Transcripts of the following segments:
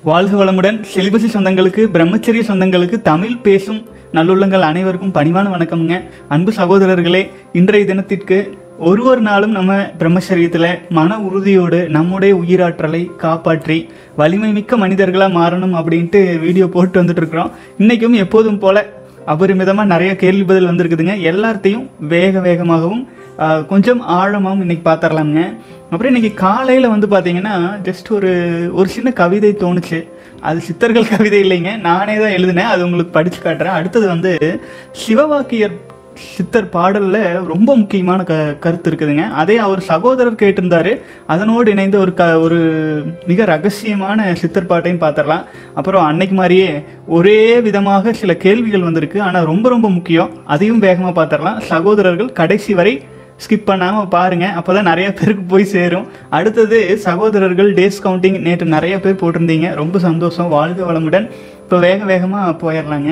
வாழ்க வளமுடன். செலிபசி சொந்தங்களுக்கு, பிரம்மச்சரிய சொந்தங்களுக்கு, தமிழ் பேசும் நல்லுள்ளங்கள் அனைவருக்கும் பணிவான வணக்கம்ங்க. அன்பு சகோதரர்களே, இன்றைய தினத்திற்கு ஒரு நாளும் நம்ம பிரம்மச்சரியத்தில் மன உறுதியோடு நம்முடைய உயிராற்றலை காப்பாற்றி வலிமை மிக்க மனிதர்களாக மாறணும் அப்படின்ட்டு வீடியோ போட்டு வந்துட்டு இருக்கிறோம். இன்றைக்கும் எப்போதும் போல அபரிமிதமாக நிறைய கேள்வி பதில் வந்திருக்குதுங்க. எல்லாத்தையும் வேகமாகவும் கொஞ்சம் ஆழமாகவும் இன்றைக்கி பார்த்துடலாமுங்க. அப்புறம் இன்றைக்கி காலையில் வந்து பார்த்தீங்கன்னா ஜஸ்ட் ஒரு சின்ன கவிதை தோணுச்சு. அது சித்தர்கள் கவிதை இல்லைங்க, நானே தான் எழுதினேன். அது உங்களுக்கு படித்து காட்டுறேன். அடுத்தது வந்து சிவவாக்கியர் சித்தர் பாடலில் ரொம்ப முக்கியமான கருத்து இருக்குதுங்க. அதே அவர் சகோதரர் கேட்டிருந்தாரு. அதனோடு இணைந்த ஒரு மிக ரகசியமான சித்தர் பாட்டையும் பார்த்துடலாம். அப்புறம் அன்னைக்கு மாதிரியே ஒரே விதமாக சில கேள்விகள் வந்திருக்கு, ஆனால் ரொம்ப முக்கியம். அதையும் வேகமாக பார்த்துடலாம். சகோதரர்கள் கடைசி வரை ஸ்கிப் பண்ணாமல் பாருங்கள், அப்போ தான் நிறைய பேருக்கு போய் சேரும். அடுத்தது சகோதரர்கள் டேஸ் கவுண்டிங் நேற்று நிறைய பேர் போட்டிருந்தீங்க, ரொம்ப சந்தோஷம். வாழ்க வளமுடன். இப்போ வேகமாக போயிடலாங்க.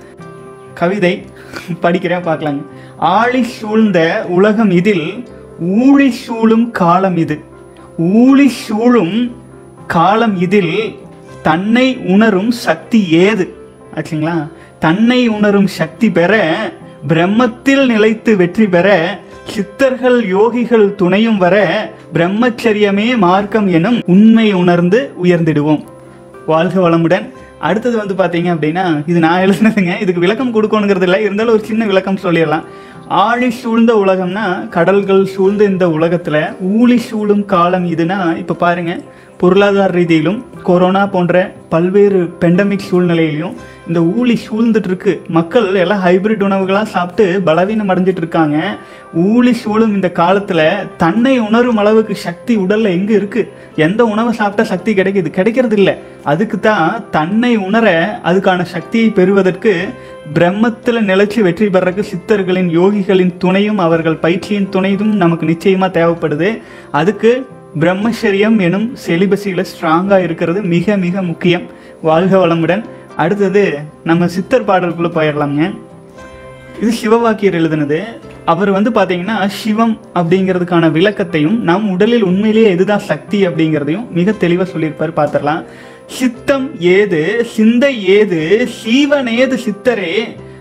கவிதை படிக்கிறேன், பார்க்கலாங்க. ஆழி சூழ்ந்த உலகம் இதில் ஊழி சூழும் காலம் இது. ஊழி சூழும் காலம் இதில் தன்னை உணரும் சக்தி ஏது ஆச்சுங்களா? தன்னை உணரும் சக்தி பெற பிரம்மத்தில் நிலைத்து வெற்றி பெற சித்தர்கள் யோகிகள் துணையும் வர பிரம்மச்சரியமே மார்க்கம் எனும் உண்மை உணர்ந்து உயர்ந்திடுவோம். வாழ்க வளமுடன். அடுத்தது வந்து பார்த்தீங்க அப்படின்னா, இது நான் எழுதுனதுங்க, இதுக்கு விளக்கம் கொடுக்கணுங்கிறது இல்லை, இருந்தாலும் ஒரு சின்ன விளக்கம் சொல்லிடலாம். ஆழி சூழ்ந்த உலகம்னா கடல்கள் சூழ்ந்த இந்த உலகத்தில் ஊழி சூழும் காலம் இதுனா, இப்போ பாருங்க, பொருளாதார ரீதியிலும் கொரோனா போன்ற பல்வேறு பெண்டமிக் சூழ்நிலையிலையும் இந்த ஊழி சூழ்ந்துட்டு இருக்கு. மக்கள் எல்லாம் ஹைபிரிட் உணவுகளாக சாப்பிட்டு பலவீனம் அடைஞ்சிட்டு இருக்காங்க. ஊழி சூழும் இந்த காலத்தில் தன்னை உணரும் அளவுக்கு சக்தி உடலில் எங்கே இருக்குது? எந்த உணவை சாப்பிட்டா சக்தி கிடைக்கிறது இல்லை. அதுக்கு தான் தன்னை உணர, அதுக்கான சக்தியை பெறுவதற்கு பிரம்மத்தில் நிலைச்சி வெற்றி பெறக்கு சித்தர்களின் யோகிகளின் துணையும் அவர்கள் பயிற்சியின் துணையும் நமக்கு நிச்சயமாக தேவைப்படுது. அதுக்கு பிரம்மச்சரியம் எனும் செலிபஸியில் ஸ்ட்ராங்காக இருக்கிறது மிக முக்கியம். வாழ்க வளமுடன். அடுத்தது நம்ம சித்தர் பாடலுக்குள்ளே போயிடலாங்க. இது சிவவாக்கியர் எழுதுனது. அவர் வந்து பார்த்தீங்கன்னா சிவம் அப்படிங்கிறதுக்கான விளக்கத்தையும் நம் உடலில் உண்மையிலேயே எதுதான் சக்தி அப்படிங்கிறதையும் மிக தெளிவாக சொல்லியிருப்பார். பார்த்துடலாம். சித்தம் ஏது சிந்தை ஏது சீவன் ஏது சித்தரே,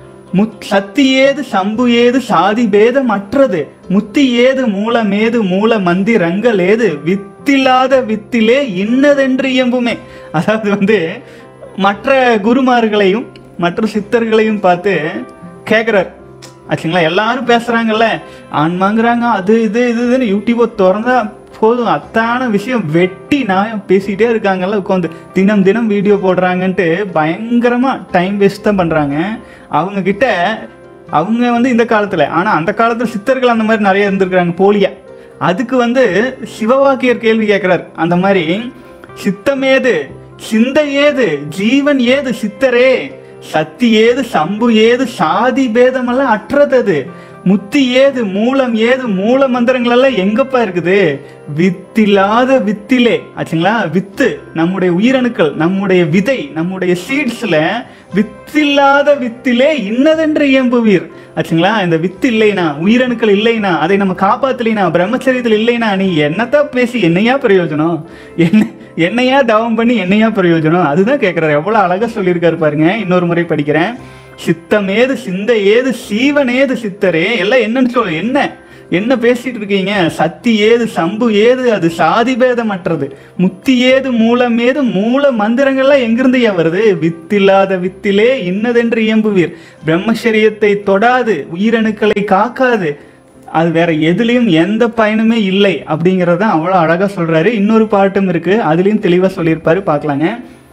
சக்தி ஏது சம்பு ஏது சாதி பேதம் அற்றது, முத்தி ஏது மூலமேது மூல மந்திரங்கள் ஏது வித்தில்லாத வித்திலே இன்னதென்று இயம்புமே. அதாவது வந்து மற்ற குருமார்களையும் மற்ற சித்தர்களையும் பார்த்து கேட்குறார் ஆச்சுங்களா. எல்லாரும் பேசுறாங்கல்ல, ஆன்மாங்கிறாங்க, அது இதுன்னு யூடியூப்பை திறந்தா போதும், அத்தான விஷயம் வெட்டி நியாயம் பேசிக்கிட்டே இருக்காங்கல்ல. உட்காந்து தினம் வீடியோ போடுறாங்கன்ட்டு பயங்கரமாக டைம் வேஸ்ட் தான் பண்ணுறாங்க. அவங்கக்கிட்ட அவங்க வந்து இந்த காலத்தில், ஆனால் அந்த காலத்தில் சித்தர்கள் அந்த மாதிரி நிறைய இருந்திருக்கிறாங்க போலியா. அதுக்கு வந்து சிவவாக்கியர் கேள்வி கேட்குறாரு. அந்த மாதிரி சித்தம் ஏது சிந்தை ஏது ஜீவன் ஏது சித்தரே, சக்தி ஏது சம்பு ஏது சாதி பேதமெல்லாம் அற்றது, முத்தி ஏது மூலம் ஏது மூல மந்திரங்கள் எல்லாம் எங்கப்பா இருக்குது? வித்தில்லாத வித்திலே ஆச்சுங்களா. வித்து நம்முடைய உயிரணுக்கள், நம்முடைய விதை, நம்முடைய சீட்ஸ்ல வித்தில்லாத வித்திலே இன்னதென்று இயம்புவீர் ஆச்சுங்களா. இந்த வித்து இல்லைனா, உயிரணுக்கள் இல்லைனா, அதை நம்ம காப்பாத்தலைனா, பிரம்மச்சரியத்தில் இல்லைனா நீ என்னத்தான் பேசி என்னையா பிரயோஜனம்? என்னையா தவம் பண்ணி என்னையா பிரயோஜனம்? அதுதான் கேட்குறாரு. எவ்வளோ அழகா சொல்லியிருக்காரு பாருங்க. இன்னொரு முறை படிக்கிறேன். சித்தம் ஏது சிந்தை ஏது சீவன் ஏது சித்தரே, எல்லாம் என்னன்னு சொல்ல, என்ன பேசிட்டு இருக்கீங்க? சக்தி ஏது சம்பு ஏது அது சாதி பேதமற்றது, முத்தி ஏது மூலம் ஏது மூல மந்திரங்கள்லாம் எங்கிருந்து வருது? வித்தில்லாத வித்திலே இன்னதென்று இயம்புவீர். பிரம்மச்சரியத்தை தொடாது, உயிரணுக்களை காக்காது, அது வேற எதுலையும் எந்த பயனுமே இல்லை அப்படிங்கிறத அவ்வளோ அழகா சொல்றாரு. இன்னொரு பாட்டும் இருக்கு, அதுலயும் தெளிவா சொல்லியிருப்பாரு, பார்க்கலாங்க.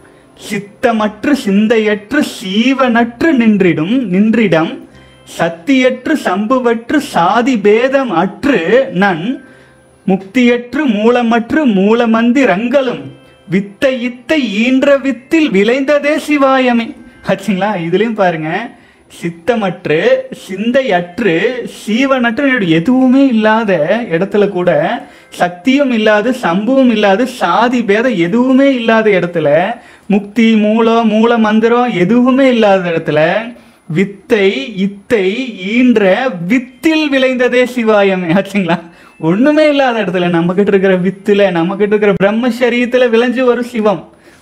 சித்தமற்று சிந்தையற்று சீவனற்று நின்றிடம் சத்தியற்று சம்புவற்று சாதி பேதம் அற்று நன் முக்தியற்று மூலமற்று மூல மந்திரங்களும் வித்தை இத்தை ஈன்ற வித்தில் விளைந்ததே சிவாயமே ஆச்சுங்களா. இதுலயும் பாருங்க, சித்தமற்று சிந்தையற்று சீவனற்று எதுவுமே இல்லாத இடத்துல கூட, சக்தியும் இல்லாது சம்புவும் இல்லாது சாதி பேதம் எதுவுமே இல்லாத இடத்துல, முக்தி மூல மந்திரம் எதுவுமே இல்லாத இடத்துல வித்தை இத்தை ஈன்ற வித்தில் விளைந்ததே சிவாயமே ஆச்சுங்களா. ஒண்ணுமே இல்லாத இடத்துல நம்ம கிட்ட இருக்கிற வித்துல, நம்ம கிட்ட இருக்கிற பிரம்மச்சரியத்துல விளைஞ்சு ஒரு சிவம்.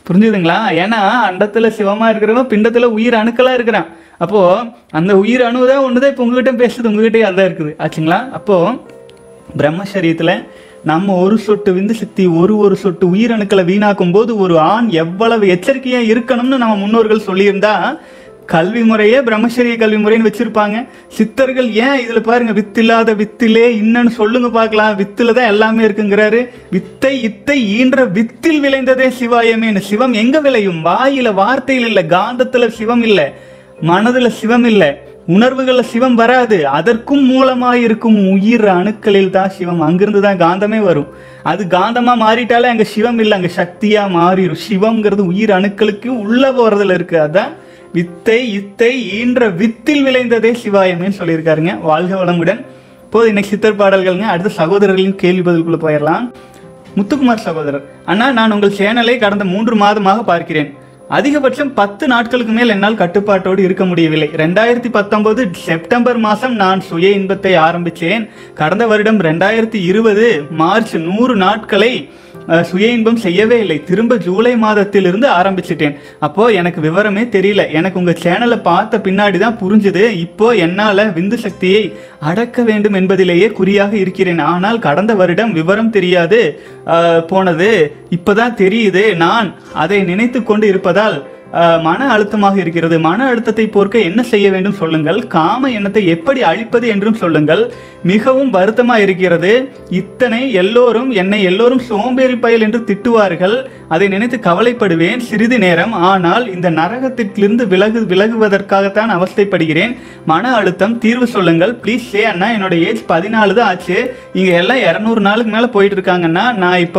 புரிஞ்சுதுங்களா? ஏன்னா அண்டத்துல சிவமா இருக்கிறவன் பிண்டத்துல உயிர் அணுக்களா இருக்கிறான். அப்போ அந்த உயிர் அணுதான் ஒண்ணுதான் இப்போ உங்ககிட்ட பேசுது, உங்ககிட்டயே அதான் இருக்குது ஆச்சுங்களா? அப்போ பிரம்மச்சரியத்துல நம்ம ஒரு சொட்டு விந்து சக்தி ஒரு சொட்டு உயிரணுக்களை வீணாக்கும் போது ஒரு ஆண் எவ்வளவு எச்சரிக்கையா இருக்கணும்னு நம்ம முன்னோர்கள் சொல்லியிருந்தா கல்வி முறையே பிரம்மச்சரிய கல்வி முறைன்னு வச்சிருப்பாங்க. சித்தர்கள் ஏன் இதுல பாருங்க, வித்தில்லாத வித்திலே இன்னன்னு சொல்லுங்க பார்க்கலாம், வித்துல தான் எல்லாமே இருக்குங்கிறாரு. வித்தை இத்தை ஈன்ற வித்தில் விளைந்ததே சிவாயமேன்னு. சிவம் எங்க விளையும்? வாயில, வார்த்தையில் இல்ல, காந்தத்துல சிவம் இல்ல, மனதுல சிவம் இல்ல, உணர்வுகள்ல சிவம் வராது. அதற்கும் மூலமாயிருக்கும் உயிர் அணுக்களில் தான் சிவம். அங்கிருந்து தான் காந்தமே வரும். அது காந்தமா மாறிட்டாலே அங்க சிவம் இல்லை, அங்க சக்தியா மாறிடும். சிவம்ங்கிறது உயிர் அணுக்களுக்கு உள்ள போறதுல இருக்கு. அதான் வித்தை இத்தை ஈன்ற வித்தில் விளைந்ததே சிவாயமேன்னு சொல்லியிருக்காருங்க. வாழ்க வளமுடன். இப்போது இன்னைக்கு சித்தர் பாடல்கள்ங்க. அடுத்த சகோதரர்களின் கேள்வி பதிலுக்குள்ள போயிடலாம். முத்துக்குமார் சகோதரர், அண்ணா நான் உங்கள் சேனலை கடந்த 3 மாதமாக பார்க்கிறேன். அதிகபட்சம் 10 நாட்களுக்கு மேல் என்னால் கட்டுப்பாட்டோடு இருக்க முடியவில்லை. 2019 செப்டம்பர் மாதம் நான் சுய இன்பத்தை ஆரம்பித்தேன். கடந்த வருடம் 2020 மார்ச் 100 நாட்களை சுய இன்பம் செய்யவே இல்லை. திரும்ப ஜூலை மாதத்திலிருந்து ஆரம்பிச்சிட்டேன். அப்போ எனக்கு விவரமே தெரியல. எனக்கு உங்க சேனலை பார்த்த பின்னாடி தான் புரிஞ்சுது. இப்போ என்னால விந்து சக்தியை அடக்க வேண்டும் என்பதிலேயே குறியாக இருக்கிறேன். ஆனால் கடந்த வருடம் விவரம் தெரியாது போனது. இப்பதான் தெரியுது. நான் அதை நினைத்து கொண்டு இருப்பதால் மன அழுத்தமாக இருக்கிறது. மன அழுத்தத்தை போக்க என்ன செய்ய வேண்டும் சொல்லுங்கள். காம எண்ணத்தை எப்படி அழிப்பது என்றும் சொல்லுங்கள். மிகவும் வருத்தமா இருக்கிறது. எல்லோரும் என்னை சோம்பேறி பயல் என்று திட்டுவார்கள். அதை நினைத்து கவலைப்படுவேன் சிறிது நேரம். ஆனால் இந்த நரகத்திலிருந்து விலகுவதற்காகத்தான் அவஸ்தைப்படுகிறேன். மன அழுத்தம் தீர்வு சொல்லுங்கள் ப்ளீஸ். அண்ணா என்னோட ஏஜ் 14 தான் ஆச்சு. இங்க எல்லாம் 200 நாளுக்கு மேல போயிட்டு இருக்காங்கன்னா நான் இப்ப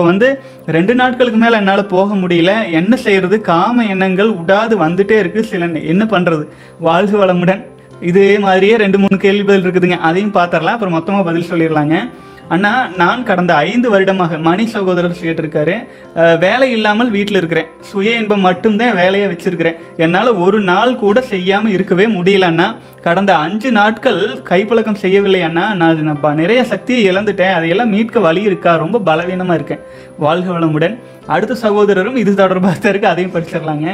2 நாட்களுக்கு மேல என்னால போக முடியல. என்ன செய்யறது? காம எண்ணங்கள் விடாது வந்துட்டே இருக்கு. என்ன பண்றது? வாழ்க வளமுடன். இதே மாதிரியே 2-3 கேள்வி பதில் இருக்குதுங்க. அதையும் பார்த்துடலாம், அப்புறம் மொத்தமா பதில் சொல்லிடலாங்க. அண்ணா நான் கடந்த 5 வருடமாக, மணி சகோதரர் கேட்டிருக்காரு, வேலை இல்லாமல் வீட்டில் இருக்கிறேன். சுய இன்பம் மட்டும்தான் வேலையை வச்சிருக்கிறேன். என்னால் ஒரு நாள் கூட செய்யாமல் இருக்கவே முடியல அண்ணா. கடந்த 5 நாட்கள் கைப்பழக்கம் செய்யவில்லை அண்ணா. நான் நிறைய சக்தியை இழந்துட்டேன். அதையெல்லாம் மீட்க வழி இருக்கா? ரொம்ப பலவீனமாக இருக்கேன். வாழ்க வளமுடன். அடுத்த சகோதரரும் இது தொடர்பாக தான் இருக்கு, அதையும் படிச்சிடலாங்க.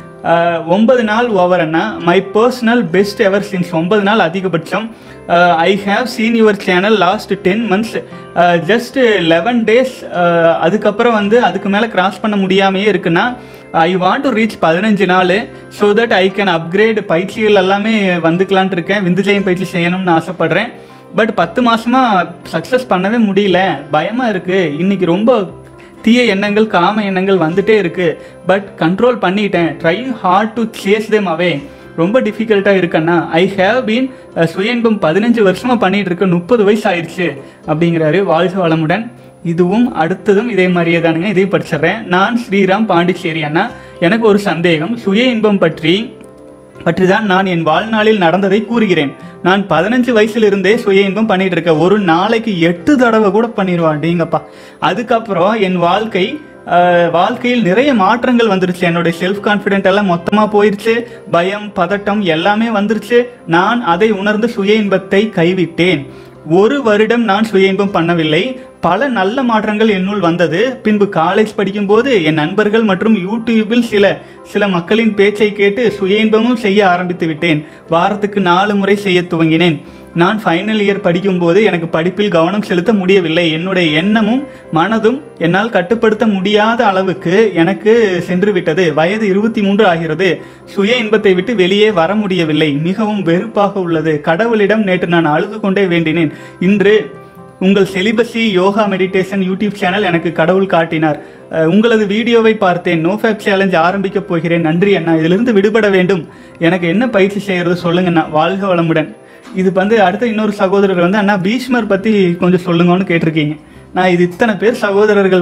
9 நாள் ஓவர் அண்ணா. My personal best ever since. 9 நாள் அதிகபட்சம். I have seen your channel last 10 months. Just 11 days. அதுக்கப்புறம் அதுக்கு மேலே கிராஸ் பண்ண முடியாமையே இருக்குன்னா ஐ வாண்ட் டு ரீச் 15 நாள். So that I can upgrade. பயிற்சிகள் எல்லாமே வந்துக்கலான்ட்டு இருக்கேன். விந்துஜயம் பயிற்சி செய்யணும்னு ஆசைப்படுறேன். பட் 10 மாசமா சக்ஸஸ் பண்ணவே முடியல. பயமாக இருக்குது. இன்னைக்கு ரொம்ப தீய எண்ணங்கள், காம எண்ணங்கள் வந்துட்டே இருக்கு. பட் கண்ட்ரோல் பண்ணிட்டேன். Trying hard to chase them away. ரொம்ப டிஃபிகல்ட்டாக இருக்குன்னா. ஐ ஹேவ் பீன் சுய இன்பம் 15 வருஷமாக பண்ணிட்டு இருக்கேன். 30 வயசு ஆயிடுச்சு அப்படிங்கிறாரு. வாழ்க வளமுடன். இதுவும் அடுத்ததும் இதே மாதிரியே தானுங்க. இதையும் படிச்சிடுறேன். நான் ஸ்ரீராம், பாண்டிச்சேரி அண்ணா. எனக்கு ஒரு சந்தேகம். சுய இன்பம் பற்றி தான் நான் என் வாழ்நாளில் நடந்ததை கூறுகிறேன். நான் 15 வயசுல சுய இன்பம் பண்ணிட்டு இருக்கேன். ஒரு நாளைக்கு 8 தடவை கூட பண்ணிடுவாண்டிங்கப்பா. அதுக்கப்புறம் என் வாழ்க்கையில் நிறைய மாற்றங்கள் வந்துருச்சு. என்னுடைய செல்ஃப் கான்ஃபிடென்ட் எல்லாம் மொத்தமாக போயிடுச்சு. பயம், பதட்டம் எல்லாமே வந்துருச்சு. நான் அதை உணர்ந்து சுய இன்பத்தை கைவிட்டேன். 1 வருடம் நான் சுய இன்பம் பண்ணவில்லை. பல நல்ல மாற்றங்கள் என்னுள் வந்தது. பின்பு காலேஜ் படிக்கும் போது என் நண்பர்கள் மற்றும் யூடியூபில் சில மக்களின் பேச்சை கேட்டு சுய இன்பமும் செய்ய ஆரம்பித்து விட்டேன். வாரத்துக்கு 4 முறை செய்ய துவங்கினேன். நான் ஃபைனல் இயர் படிக்கும் போது எனக்கு படிப்பில் கவனம் செலுத்த முடியவில்லை. என்னுடைய எண்ணமும் மனதும் என்னால் கட்டுப்படுத்த முடியாத அளவுக்கு எனக்கு சென்று விட்டது. வயது 23 ஆகிறது. சுய இன்பத்தை விட்டு வெளியே வர முடியவில்லை. மிகவும் வெறுப்பாக உள்ளது. கடவுளிடம் நேற்று நான் அழுது கொண்டே வேண்டினேன். இன்று உங்கள் celibacy yoga meditation YouTube channel எனக்கு கடவுள் காட்டினார். உங்களது வீடியோவை பார்த்தேன். நோஃபேப் சேலஞ்ச் ஆரம்பிக்க போகிறேன். நன்றி அண்ணா. இதிலிருந்து விடுபட வேண்டும். எனக்கு என்ன பயிற்சி செய்யறது சொல்லுங்கண்ணா. வாழ்க வளமுடன். இது அடுத்த இன்னொரு சகோதரர் அண்ணா பீஷ்மர் பற்றி கொஞ்சம் சொல்லுங்கன்னு கேட்டிருக்கீங்க. நான் இது இத்தனை பேர் சகோதரர்கள்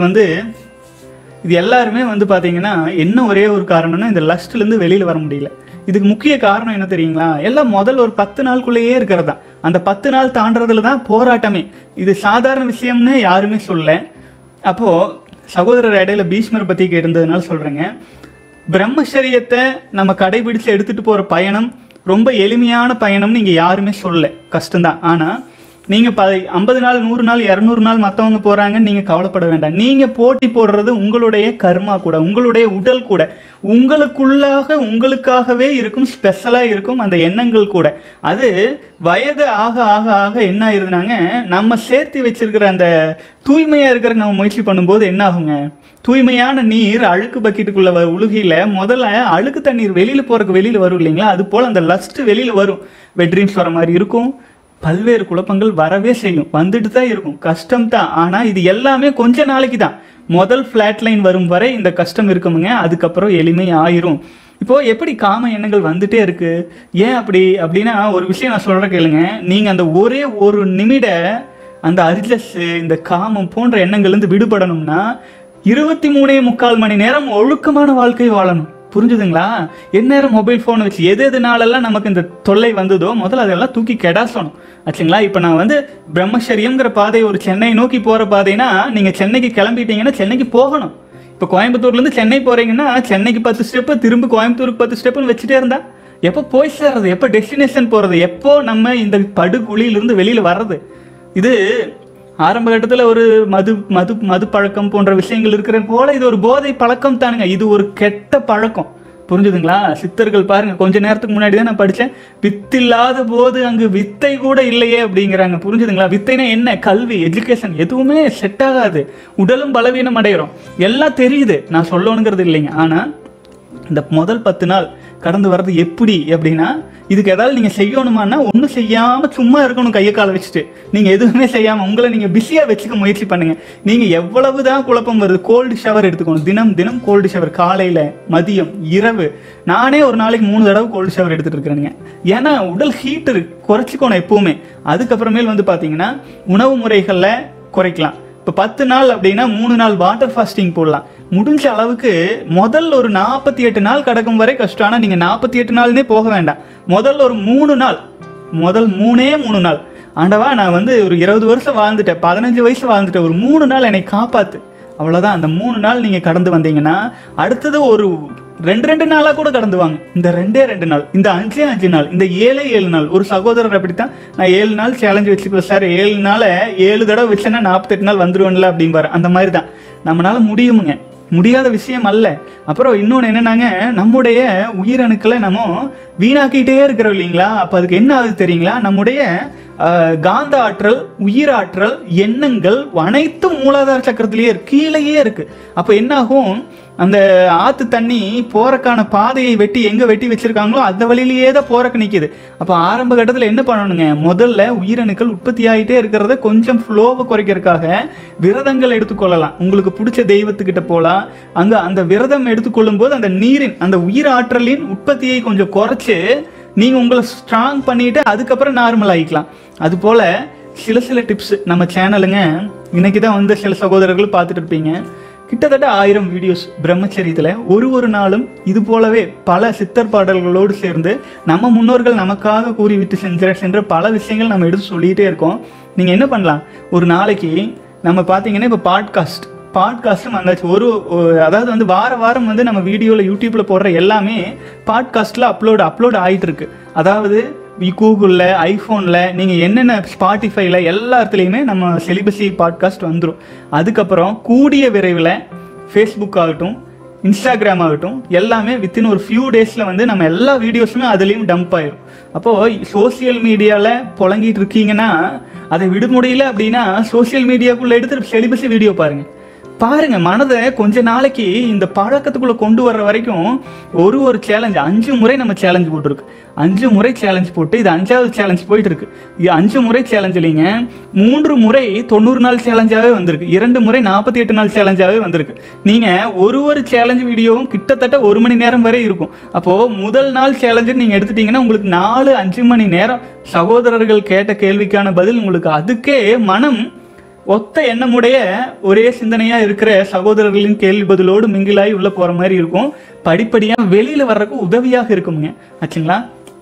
இது எல்லாருமே பார்த்தீங்கன்னா என்ன ஒரே ஒரு காரணம்னா இந்த லஸ்ட்லேருந்து வெளியில் வர முடியல. இதுக்கு முக்கிய காரணம் என்ன தெரியுங்களா? எல்லாம் முதல் ஒரு 10 நாளுக்குள்ளேயே இருக்கிறது தான். அந்த 10 நாள் தாண்டறதுல தான் போராட்டமே. இது சாதாரண விஷயம்னு யாருமே சொல்ல. அப்போது சகோதரர் இடையில பீஷ்மர் பற்றி கேட்டிருந்ததுனால சொல்கிறேங்க. பிரம்மச்சரியத்தை நம்ம கடைபிடிச்சு எடுத்துகிட்டு போகிற பயணம் ரொம்ப எளிமையான பயணம்னு இங்கே யாருமே சொல்ல. கஷ்டம்தான். ஆனால் நீங்க 50 நாள் 100 நாள் 200 நாள் மற்றவங்க போறாங்க, நீங்க கவலைப்பட வேண்டாம். நீங்க போட்டி போடுறது உங்களுடைய கர்மா கூட, உங்களுடைய உடல் கூட, உங்களுக்காகவே இருக்கும், ஸ்பெஷலா இருக்கும் அந்த எண்ணங்கள் கூட. அது வயது ஆக ஆக ஆக என்ன ஆயிருந்தாங்க, நம்ம சேர்த்து வச்சிருக்கிற அந்த தூய்மையா இருக்கிற நம்ம முயற்சி பண்ணும்போது என்ன ஆகுங்க, தூய்மையான நீர் அழுக்கு பக்கெட்டுக்குள்ள உழுகையில முதல்ல அழுக்கு தண்ணீர் வெளியில வரும் இல்லைங்களா, அது போல அந்த லஸ்ட் வெளியில வரும். வெட்ரீம்ஸ் வர மாதிரி இருக்கும், பல்வேறு குழப்பங்கள் வரவே செய்யும், வந்துட்டு தான் இருக்கும், கஷ்டம் தான். ஆனா இது எல்லாமே கொஞ்ச நாளைக்கு தான். முதல் ஃபிளாட் லைன் வரும் வரை இந்த கஷ்டம் இருக்குமுங்க, அதுக்கப்புறம் எளிமை ஆயிரும். இப்போ எப்படி காம எண்ணங்கள் வந்துட்டே இருக்கு, ஏன் அப்படின்னா ஒரு விஷயம் நான் சொல்ற கேளுங்க. நீங்க அந்த ஒரே ஒரு நிமிட அந்த அர்ஜஸ், இந்த காமம் போன்ற எண்ணங்கள்லேருந்து விடுபடணும்னா 23.25 மணி நேரம் ஒழுக்கமான வாழ்க்கை வாழணும். புரிஞ்சுதுங்களா? எந்நேரம் மொபைல் ஃபோனை வச்சு எதுனாலெல்லாம் நமக்கு இந்த தொல்லை வந்ததோ முதல்ல அதெல்லாம் தூக்கி கெடாசணும் ஆச்சுங்களா. இப்போ நான் பிரம்மச்சரியம்ங்கிற பாதை ஒரு சென்னை நோக்கி போகிற பாதைனா, நீங்கள் சென்னைக்கு கிளம்பிட்டீங்கன்னா சென்னைக்கு போகணும். இப்போ கோயம்புத்தூர்லேருந்து சென்னை போகிறீங்கன்னா சென்னைக்கு 10 ஸ்டெப்பு, திரும்ப கோயம்புத்தூருக்கு 10 ஸ்டெப்புன்னு வச்சுட்டே இருந்தா எப்போ போய் சேர்றது, எப்போ டெஸ்டினேஷன் போகிறது, எப்போ நம்ம இந்த படுகுழியிலிருந்து வெளியில் வர்றது? இது ஆரம்ப கட்டத்தில் ஒரு மது பழக்கம் போன்ற விஷயங்கள் இருக்கிற போல இது ஒரு போதை பழக்கம் தானுங்க. இது ஒரு கெட்ட பழக்கம். புரிஞ்சுதுங்களா? சித்தர்கள் பாருங்க, கொஞ்ச நேரத்துக்கு முன்னாடி தான் நான் படித்தேன், வித்தில்லாத போது அங்கு வித்தை கூட இல்லையே அப்படிங்கிறாங்க. புரிஞ்சுதுங்களா? வித்தைனா என்ன? கல்வி, எஜுகேஷன் எதுவுமே செட் ஆகாது. உடலும் பலவீனம் அடைகிறோம். எல்லாம் தெரியுது, நான் சொல்லணுங்கிறது இல்லைங்க. ஆனால் இந்த முதல் 10 நாள் கடந்து வர்றது எப்படி அப்படின்னா, இதுக்கு ஏதாவது நீங்கள் செய்யணுமான்னா ஒன்றும் செய்யாமல் சும்மா இருக்கணும், கையை காலை வச்சுட்டு. நீங்கள் எதுவுமே செய்யாமல் உங்களை நீங்கள் பிஸியாக வச்சுக்க முயற்சி பண்ணுங்கள். நீங்கள் எவ்வளவு தான் குழப்பம் வருது, கோல்டு ஷவர் எடுத்துக்கணும். தினம் கோல்டு ஷவர், காலையில், மதியம், இரவு. நானே ஒரு நாளைக்கு 3 தடவை கோல்டு ஷவர் எடுத்துகிட்டு இருக்கிறேனுங்க. ஏன்னா உடல் ஹீட்டு குறைச்சிக்கணும் எப்போவுமே. அதுக்கப்புறமேல் பார்த்தீங்கன்னா உணவு முறைகளில் குறைக்கலாம். இப்போ 10 நாள் அப்படின்னா 3 நாள் வாட்டர் ஃபாஸ்டிங் போடலாம். முடிஞ்ச அளவுக்கு முதல் ஒரு 48 நாள் கடக்கும் வரை கஷ்டம். ஆனால் நீங்கள் 48 நாள்னே போக வேண்டாம். முதல் ஒரு 3 நாள், முதல் 3 நாள், ஆண்டவா நான் ஒரு 20 வருஷம் வாழ்ந்துட்டேன், 15 வயசு வாழ்ந்துட்டேன், ஒரு 3 நாள் என்னை காப்பாத்து, அவ்வளோதான். அந்த 3 நாள் நீங்கள் கடந்து வந்தீங்கன்னா அடுத்தது ஒரு 2 நாளாக கூட கடந்து வாங்க. இந்த 2 நாள், இந்த 5 நாள், இந்த 7 நாள். ஒரு சகோதரர் அப்படித்தான், நான் 7 நாள் சேலஞ்சு வச்சுக்குவேன் சார், 7 நாளை 7 தடவை வச்சேன்னா 48 நாள் வந்துருவேன்ல அப்படிம்பாரு. அந்த மாதிரி தான் நம்மளால முடியுமுங்க, முடியாத விஷயம் அல்ல. அப்புறம் இன்னொன்று என்னன்னாங்க, நம்முடைய உயிரணுக்களை நம்ம வீணாக்கிட்டே இருக்கிறோம் இல்லைங்களா. அப்போ அதுக்கு என்ன ஆகுது தெரியுங்களா, நம்முடைய காந்த ஆற்றல், உயிராற்றல், எண்ணங்கள் அனைத்தும் மூலாதார சக்கரத்திலேயே கீழேயே இருக்கு. அப்போ என்ன ஆகும், அந்த ஆற்று தண்ணி போறக்கான பாதையை எங்கே வெட்டி வச்சிருக்காங்களோ அந்த வழியிலேயே தான் போறக்கு நிற்கிது. அப்போ ஆரம்ப கட்டத்தில் என்ன பண்ணணுங்க, முதல்ல உயிரணுக்கள் உற்பத்தி ஆகிட்டே இருக்கிறத கொஞ்சம் ஃப்ளோவை குறைக்கிறதுக்காக விரதங்கள் எடுத்துக்கொள்ளலாம். உங்களுக்கு பிடிச்ச தெய்வத்துக்கிட்ட போகலாம். அங்கே அந்த விரதம் எடுத்துக்கொள்ளும் போது அந்த நீரின், அந்த உயிர் ஆற்றலின் உற்பத்தியை கொஞ்சம் குறைச்சி நீங்கள் உங்களை ஸ்ட்ராங் பண்ணிட்டு அதுக்கப்புறம் நார்மல் ஆகிக்கலாம். அதுபோல் சில டிப்ஸ் நம்ம சேனலுங்க இன்னைக்கு தான் சில சகோதரர்கள் பார்த்துட்டு இருப்பீங்க. கிட்டத்தட்ட 1000 வீடியோஸ் பிரம்மச்சரியத்தில் ஒரு நாளும் இது போலவே பல சித்தர் பாடல்களோடு சேர்ந்து நம்ம முன்னோர்கள் நமக்காக கூறிவிட்டு சென்ற பல விஷயங்கள் நம்ம எடுத்து சொல்லிகிட்டே இருக்கோம். நீங்கள் என்ன பண்ணலாம், ஒரு நாளைக்கு நம்ம பார்த்தீங்கன்னா இப்போ பாட்காஸ்ட்டும் வந்தாச்சு. அதாவது வாரம் நம்ம வீடியோவில் யூடியூப்பில் போடுற எல்லாமே பாட்காஸ்ட்டில் அப்லோட் ஆகிட்டு இருக்கு. அதாவது கூகுளில், ஐஃபோனில், நீங்கள் என்னென்ன ஸ்பாட்டிஃபைல எல்லாத்துலேயுமே நம்ம செலிபசி பாட்காஸ்ட் வந்துடும். அதுக்கப்புறம் கூடிய விரைவில் ஃபேஸ்புக் ஆகட்டும், இன்ஸ்டாகிராம் ஆகட்டும், எல்லாமே வித்தின் ஒரு ஃபியூ டேஸில் நம்ம எல்லா வீடியோஸுமே அதுலேயும் டம்ப் ஆயிடும். அப்போது சோசியல் மீடியாவில் புழங்கிட்டு இருக்கீங்கன்னா அதை விட முடியல அப்படின்னா சோசியல் மீடியாக்குள்ளே எடுத்து செலிபசி வீடியோ பாருங்க. மனதை கொஞ்ச நாளைக்கு இந்த பழக்கத்துக்குள்ள கொண்டு வர்ற வரைக்கும் ஒரு சேலஞ்ச் 5 முறை நம்ம சேலஞ்ச் போட்டுருக்கு. 5 முறை சேலஞ்ச் போட்டு இது 5வது சேலஞ்ச் போயிட்டு இருக்கு. 5 முறை சேலஞ்ச் இல்லைங்க, 3 முறை 90 நாள் சேலஞ்சாவே வந்திருக்கு, 2 முறை 48 நாள் சேலஞ்சாவே வந்திருக்கு. நீங்க ஒரு சேலஞ்ச் வீடியோவும் கிட்டத்தட்ட 1 மணி நேரம் வரை இருக்கும். அப்போ முதல் நாள் சேலஞ்சு நீங்க எடுத்துட்டீங்கன்னா உங்களுக்கு 4-5 மணி நேரம் சகோதரர்கள் கேட்ட கேள்விக்கான பதில் உங்களுக்கு. அதுக்கே மனம் ஒத்த எண்ணமுடைய ஒரே சிந்தனையா இருக்கிற சகோதரர்களின் கேள்வி பதிலோடு மிங்கிலாகி உள்ள போற மாதிரி இருக்கும். படிப்படியா வெளியில வர்றதுக்கு உதவியாக இருக்குங்க ஆச்சுங்களா.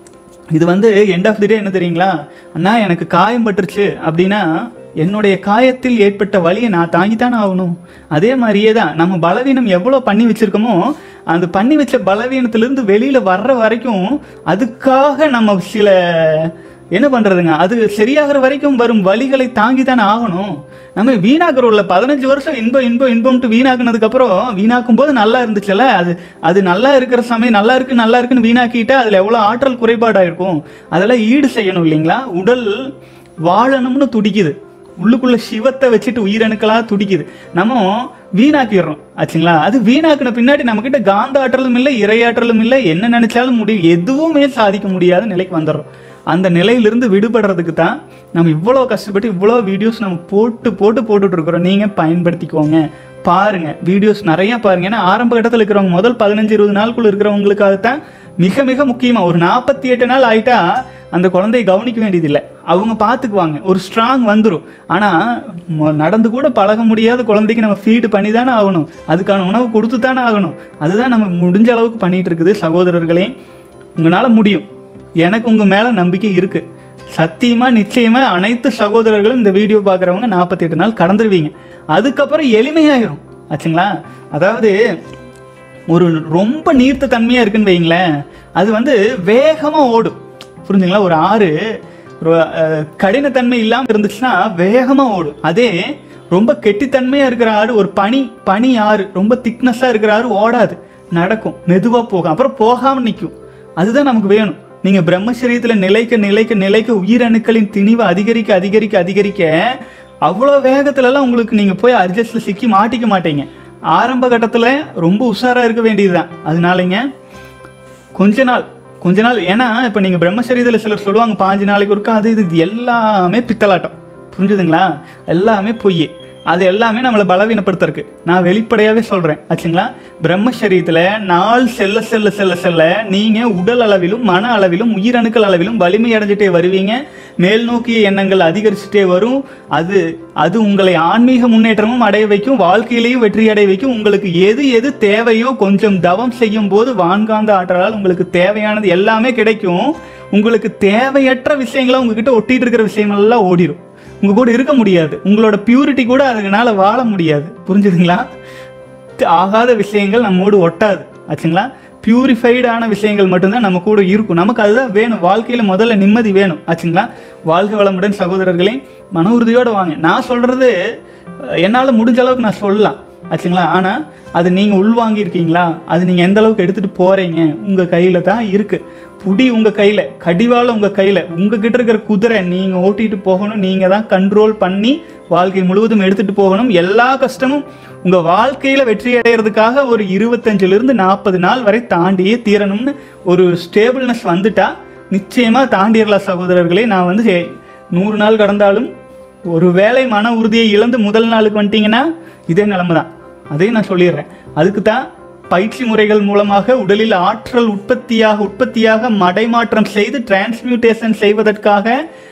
இது எண்ட் ஆஃப் தி டே என்ன தெரியுங்களா, அண்ணா எனக்கு காயம் பட்டுருச்சு அப்படின்னா என்னுடைய காயத்தில் ஏற்பட்ட வலியை நான் தாங்கித்தானே ஆகணும். அதே மாதிரியே தான் நம்ம பலவீனம் எவ்வளோ பண்ணி வச்சிருக்கோமோ அந்த பண்ணி வச்ச பலவீனத்திலிருந்து வெளியில வர்ற வரைக்கும் அதுக்காக நம்ம சில என்ன பண்றதுங்க? அது சரியாகிற வரைக்கும் வரும் வலிகளை தாங்கி தானே ஆகணும். நம்ம வீணாக்குறோம்ல, 15 வருஷம் இன்பம்ட்டு வீணாக்குனதுக்கு அப்புறம் வீணாக்கும் போது நல்லா இருந்துச்சுல்ல, அது நல்லா இருக்கிற சமயம் நல்லா இருக்குன்னு வீணாக்கிட்டா அதுல எவ்வளவு ஆற்றல் குறைபாடா இருக்கும். அதெல்லாம் ஈடு செய்யணும் இல்லைங்களா? உடல் வாழணும்னு துடிக்குது, உள்ளுக்குள்ள சிவத்தை வச்சுட்டு உயிரணுக்களா துடிக்குது, நம்ம வீணாக்கிடுறோம் ஆச்சுங்களா? அது வீணாக்குன பின்னாடி நம்ம கிட்ட காந்த ஆற்றலும் இல்லை, இறையாற்றலும் இல்லை, என்ன நினைச்சாலும் முடியும், எதுவுமே சாதிக்க முடியாத நிலைக்கு வந்துடுறோம். அந்த நிலையிலிருந்து விடுபடுறதுக்கு தான் நம்ம இவ்வளோ கஷ்டப்பட்டு இவ்வளோ வீடியோஸ் நம்ம போட்டுட்டு இருக்கிறோம். நீங்க பயன்படுத்திக்கோங்க, பாருங்க, வீடியோஸ் நிறைய பாருங்க. ஏன்னா ஆரம்ப கட்டத்தில் இருக்கிறவங்க முதல் 15-20 நாளுக்குள்ள இருக்கிறவங்களுக்காகத்தான் மிக மிக முக்கியமா. ஒரு 48 நாள் ஆயிட்டா அந்த குழந்தையை கவனிக்க வேண்டியதில்லை, அவங்க பார்த்துக்குவாங்க, ஒரு ஸ்ட்ராங் வந்துடும். ஆனால் நடந்து கூட பழக முடியாத குழந்தைக்கு நம்ம ஃபீடு பண்ணி தானே ஆகணும், அதுக்கான உணவு கொடுத்து தானே ஆகணும். அதுதான் நம்ம முடிஞ்ச அளவுக்கு பண்ணிட்டு இருக்குது. சகோதரர்களே, உங்களால் முடியும், எனக்கு உங்கள் மேலே நம்பிக்கை இருக்குது. சத்தியமா நிச்சயமா அனைத்து சகோதரர்களும் இந்த வீடியோ பார்க்குறவங்க 48 நாள் கடந்துருவீங்க. அதுக்கப்புறம் எளிமையாயிரும் ஆச்சுங்களா? அதாவது ஒரு ரொம்ப நீர்த்த தன்மையாக இருக்குன்னு வைங்களேன், அது வேகமாக ஓடும், புரிஞ்சுங்களா? ஒரு ஆறு கடினத்தன்மை இல்லாமல் இருந்துச்சுன்னா வேகமாக ஓடும். அதே ரொம்ப கெட்டித்தன்மையாக இருக்கிற ஆறு, ஒரு பனி ஆறு, ரொம்ப திக்னஸாக இருக்கிற ஆறு ஓடாது, நடக்கும், மெதுவாக போகும், அப்புறம் போகாமல் நிற்கும். அதுதான் நமக்கு வேணும். நீங்கள் பிரம்மச்சரியத்தில் நிலைக்க உயிரணுக்களின் திணிவை அதிகரிக்க அவ்வளோ வேகத்துலலாம் உங்களுக்கு நீங்கள் போய் அட்ஜஸ்டில் சிக்கி மாட்டிக்க மாட்டீங்க. ஆரம்ப கட்டத்தில் ரொம்ப உஷாராக இருக்க வேண்டியதுதான். அதனாலங்க கொஞ்ச நாள் ஏன்னா இப்போ நீங்கள் பிரம்மச்சரியத்தில் சிலர் சொல்லுவாங்க 5 நாளைக்கு ஒருக்கா, இது எல்லாமே பித்தலாட்டம், புரிஞ்சுதுங்களா? எல்லாமே பொய், அது எல்லாமே நம்மளை பலவீனப்படுத்திருக்கு. நான் வெளிப்படையாகவே சொல்கிறேன் ஆச்சுங்களா? பிரம்மச்சரியத்தில் நாள் செல்ல நீங்கள் உடல் அளவிலும் மன அளவிலும் உயிரணுக்கள் அளவிலும் வலிமை அடைஞ்சிட்டே வருவீங்க. மேல் நோக்கிய எண்ணங்கள் அதிகரிச்சுட்டே வரும். அது உங்களை ஆன்மீக முன்னேற்றமும் அடைய வைக்கும், வாழ்க்கையிலையும் வெற்றி அடைய வைக்கும். உங்களுக்கு எது தேவையோ கொஞ்சம் தவம் செய்யும் போது வான்காந்த ஆற்றலால் உங்களுக்கு தேவையானது எல்லாமே கிடைக்கும். உங்களுக்கு தேவையற்ற விஷயங்களை உங்ககிட்ட ஒட்டிட்டு இருக்கிற விஷயங்கள்லாம் ஓடிடும், உங்க கூட இருக்க முடியாது, உங்களோட பியூரிட்டி கூட அதனால வாழ முடியாது, புரிஞ்சுதுங்களா? ஆகாத விஷயங்கள் நம்மோடு ஒட்டாது ஆச்சுங்களா? பியூரிஃபைடான விஷயங்கள் மட்டும்தான் நம்ம கூட இருக்கும். நமக்கு அதுதான் வேணும். வாழ்க்கையில முதல்ல நிம்மதி வேணும் ஆச்சுங்களா? வாழ்க வளமுடன் சகோதரர்களே, மன உறுதியோட வாங்க. நான் சொல்றது என்னால் முடிஞ்ச அளவுக்கு நான் சொல்லலாம் ஆச்சுங்களா? ஆனால் அது நீங்கள் உள்வாங்கி இருக்கீங்களா? அது நீங்கள் எந்த அளவுக்கு எடுத்துகிட்டு போகிறீங்க உங்கள் கையில் தான் இருக்குது. புடி உங்கள் கையில், கடிவாளம் உங்கள் கையில், உங்ககிட்ட இருக்கிற குதிரை நீங்கள் ஓட்டிகிட்டு போகணும். நீங்கள் தான் கண்ட்ரோல் பண்ணி வாழ்க்கை முழுவதும் எடுத்துகிட்டு போகணும். எல்லா கஷ்டமும் உங்கள் வாழ்க்கையில் வெற்றி அடைகிறதுக்காக ஒரு 25லிருந்து 40 நாள் வரை தாண்டியே தீரணும்னு ஒரு ஸ்டேபிள்னஸ் வந்துட்டா நிச்சயமாக தாண்டிடலாம் சகோதரர்களே. நான் 100 நாள் கடந்தாலும் ஒரு வேளை மன உறுதியை இழந்து முதல் நாளுக்கு வந்துட்டீங்கன்னா இதே நிலைமை தான். அதையும் நான் சொல்லிடுறேன். அதுக்கு தான் பயிற்சி முறைகள் மூலமாக உடலில் ஆற்றல் உற்பத்தியாக மடைமாற்றம் செய்து டிரான்ஸ்மியூட்டேஷன் செய்வதற்காக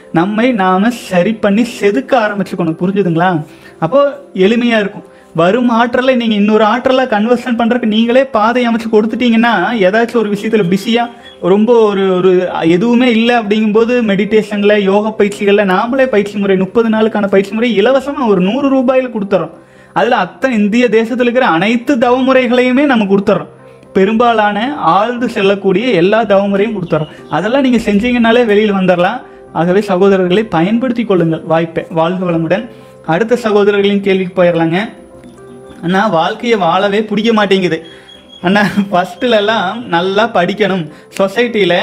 நாம சரி பண்ணி செதுக்க ஆரம்பிச்சுக்கணும், புரிஞ்சுதுங்களா? அப்போ எளிமையா இருக்கும். வரும் ஆற்றலை நீங்க இன்னொரு ஆற்றலா கன்வர்ஷன் பண்றதுக்கு நீங்களே பாதை அமைச்சு கொடுத்துட்டீங்கன்னா, ஏதாச்சும் ஒரு விஷயத்துல பிஸியா ரொம்ப ஒரு எதுவுமே இல்லை அப்படிங்கும்போது மெடிடேஷன்ல யோக பயிற்சிகள்ல நாமளே பயிற்சி முறை 30 நாளுக்கான பயிற்சி முறை இலவசமா ஒரு 100 ரூபாயில கொடுத்துறோம். அதுல அத்தனை இந்திய தேசத்தில் இருக்கிற அனைத்து தவமுறைகளையுமே நம்ம கொடுத்துறோம். பெரும்பாலான ஆழ்ந்து செல்லக்கூடிய எல்லா தவமுறையும் கொடுத்துறோம். அதெல்லாம் நீங்க செஞ்சீங்கன்னாலே வெளியில் வந்துடலாம். ஆகவே சகோதரர்களை பயன்படுத்தி கொள்ளுங்கள் வாய்ப்பை. வாழ்க வளமுடன். அடுத்த சகோதரர்களின் கேள்விக்கு போயிடலாங்க. அண்ணா, வாழ்க்கையை வாழவே பிடிக்க மாட்டேங்குது அண்ணா. ஃபர்ஸ்ட்லலாம் நல்லா படிக்கணும், சொசைட்டியில்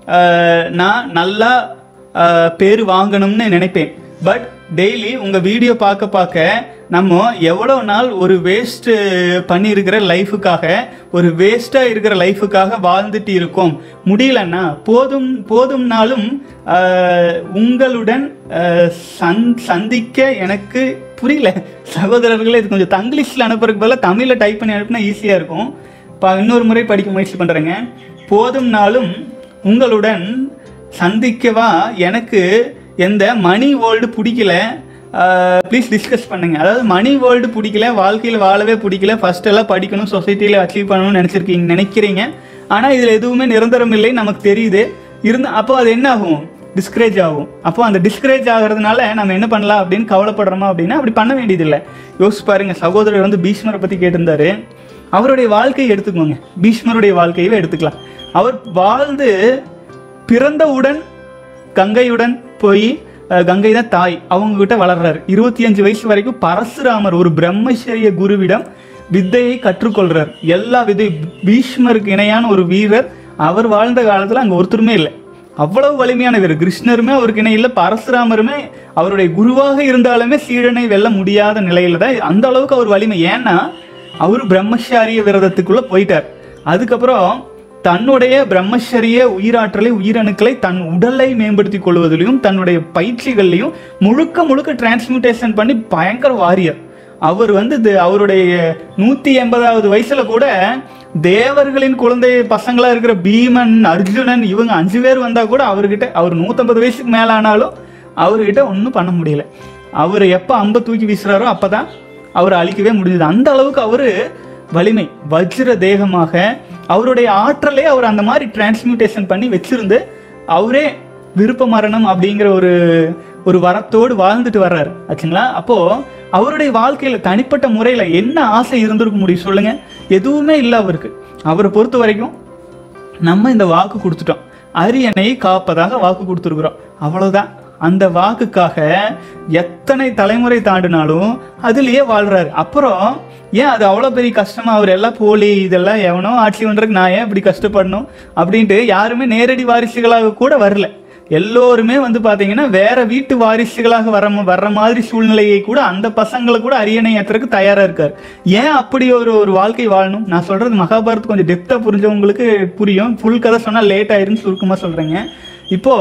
நான் நல்லா பேர் வாங்கணும்னு நினைப்பேன். பட் டெய்லி உங்கள் வீடியோ பார்க்க நம்ம எவ்வளோ நாள் ஒரு வேஸ்ட் பண்ணியிருக்கிற லைஃபுக்காக, ஒரு வேஸ்ட்டாக இருக்கிற லைஃபுக்காக வாழ்ந்துட்டு இருக்கோம். முடியலன்னா போதும் நாளும் உங்களுடன் சந்திக்க எனக்கு புரியல சகோதரர்களே. இது கொஞ்சம் தங்கிலீஷில் அனுப்புறதுக்கு பதிலாக தமிழில் டைப் பண்ணி அனுப்புனா ஈஸியாக இருக்கும். இன்னொரு முறை படிக்க முயற்சி பண்ணுறேங்க. போதும் நாளும் உங்களுடன் சந்திக்கவா எனக்கு எந்த மணி வேர்ல்டு பிடிக்கல, ப்ளீஸ் டிஸ்கஸ் பண்ணுங்க. அதாவது மணி வேர்ல்டு பிடிக்கல, வாழ்க்கையில் வாழவே பிடிக்கல, ஃபர்ஸ்ட் எல்லாம் படிக்கணும், சொசைட்டியில் அச்சீவ் பண்ணணும்னு நினைக்கிறீங்க. ஆனால் இதில் எதுவுமே நிரந்தரம் இல்லை நமக்கு தெரியுது. அப்போ அது என்ன ஆகும்? டிஸ்கரேஜ் ஆகும். அப்போ அந்த டிஸ்கரேஜ் ஆகிறதுனால நம்ம என்ன பண்ணலாம் அப்படின்னு கவலைப்படுறோமா அப்படின்னா அப்படி பண்ண வேண்டியதில்லை. யோசிச்சு பாருங்க. சகோதரர் பீஷ்மரை பற்றி கேட்டிருந்தாரு. அவருடைய வாழ்க்கையை எடுத்துக்கோங்க, பீஷ்மருடைய வாழ்க்கையவே எடுத்துக்கலாம். அவர் வாழ்ந்து பிறந்தவுடன் கங்கையுடன் போய் கங்கை தான் தாய், அவங்க கிட்ட வளர்றாரு. 25 வயசு வரைக்கும் பரசுராமர் ஒரு பிரம்மச்சரிய குருவிடம் வித்தையை கற்றுக்கொள்றார். எல்லா விதை பீஷ்மருக்கு இணையான ஒரு வீரர். அவர் வாழ்ந்த காலத்துல அங்க ஒருத்தருமே இல்லை, அவ்வளவு வலிமையான வீரர். கிருஷ்ணருமே அவருக்கு இணை இல்லை, பரசுராமருமே அவருடைய குருவாக இருந்தாலுமே சீடனை வெல்ல முடியாத நிலையில தான். அந்த அளவுக்கு அவர் வலிமை. ஏன்னா அவரு பிரம்மச்சாரிய விரதத்துக்குள்ள போயிட்டார். அதுக்கப்புறம் தன்னுடைய பிரம்மச்சரிய உயிராற்றலை உயிரணுக்களை தன் உடலை மேம்படுத்திக் கொள்வதிலையும் தன்னுடைய பயிற்சிகள்லையும் முழுக்க முழுக்க டிரான்ஸ்மியூட்டேஷன் பண்ணி பயங்கர வாரியர். அவர் அவருடைய 180வது வயசுல கூட தேவர்களின் குழந்தை பசங்களா இருக்கிற பீமன், அர்ஜுனன், இவங்க 5 பேர் வந்தா கூட அவர்கிட்ட, அவர் 150 வயசுக்கு மேல ஆனாலும் அவர்கிட்ட ஒன்றும் பண்ண முடியல. அவர் எப்போ அம்பை தூக்கி வீசுறாரோ அப்பதான் அவர் அழிக்கவே முடிஞ்சது. அந்த அளவுக்கு அவரு வலிமை, வஜ்ர தேகமாக அவருடைய ஆற்றலை அவர் அந்த மாதிரி டிரான்ஸ்மியூட்டேஷன் பண்ணி வச்சிருந்து அவரே விருப்ப மரணம் அப்படிங்கிற ஒரு வரத்தோடு வாழ்ந்துட்டு வர்றாரு ஆச்சுங்களா. அப்போ அவருடைய வாழ்க்கையில தனிப்பட்ட முறையில என்ன ஆசை இருந்திருக்க முடியும் சொல்லுங்க? எதுவுமே இல்லை அவருக்கு. அவரை பொறுத்த வரைக்கும் நம்ம இந்த வாக்கு கொடுத்துட்டோம், அரியணை காப்பதாக வாக்கு கொடுத்துருக்குறோம், அவ்வளவுதான். அந்த வாக்குக்காக எத்தனை தலைமுறை தாண்டினாலும் அதுலயே வாழ்றாரு. அப்புறம் ஏன் அது அவ்வளோ பெரிய கஷ்டமா? அவர் எல்லாம் போலி, இதெல்லாம் எவனோ ஆட்சி பண்றதுக்கு நான் ஏன் இப்படி கஷ்டப்படணும் அப்படின்ட்டு யாருமே நேரடி வாரிசுகளாக கூட வரல. எல்லோருமே பாத்தீங்கன்னா வேற வீட்டு வாரிசுகளாக வர்ற மாதிரி சூழ்நிலையை கூட அந்த பசங்களை கூட அரியணை ஏற்றுறதுக்கு தயாரா இருக்காரு. ஏன் அப்படி ஒரு வாழ்க்கை வாழணும்? நான் சொல்றது மகாபாரத் கொஞ்சம் டெப்தா புரிஞ்சவங்களுக்கு புரியும். ஃபுல் கதை சொன்னா லேட் ஆயிருன்னு சுருக்கமா சொல்றேங்க. இப்போ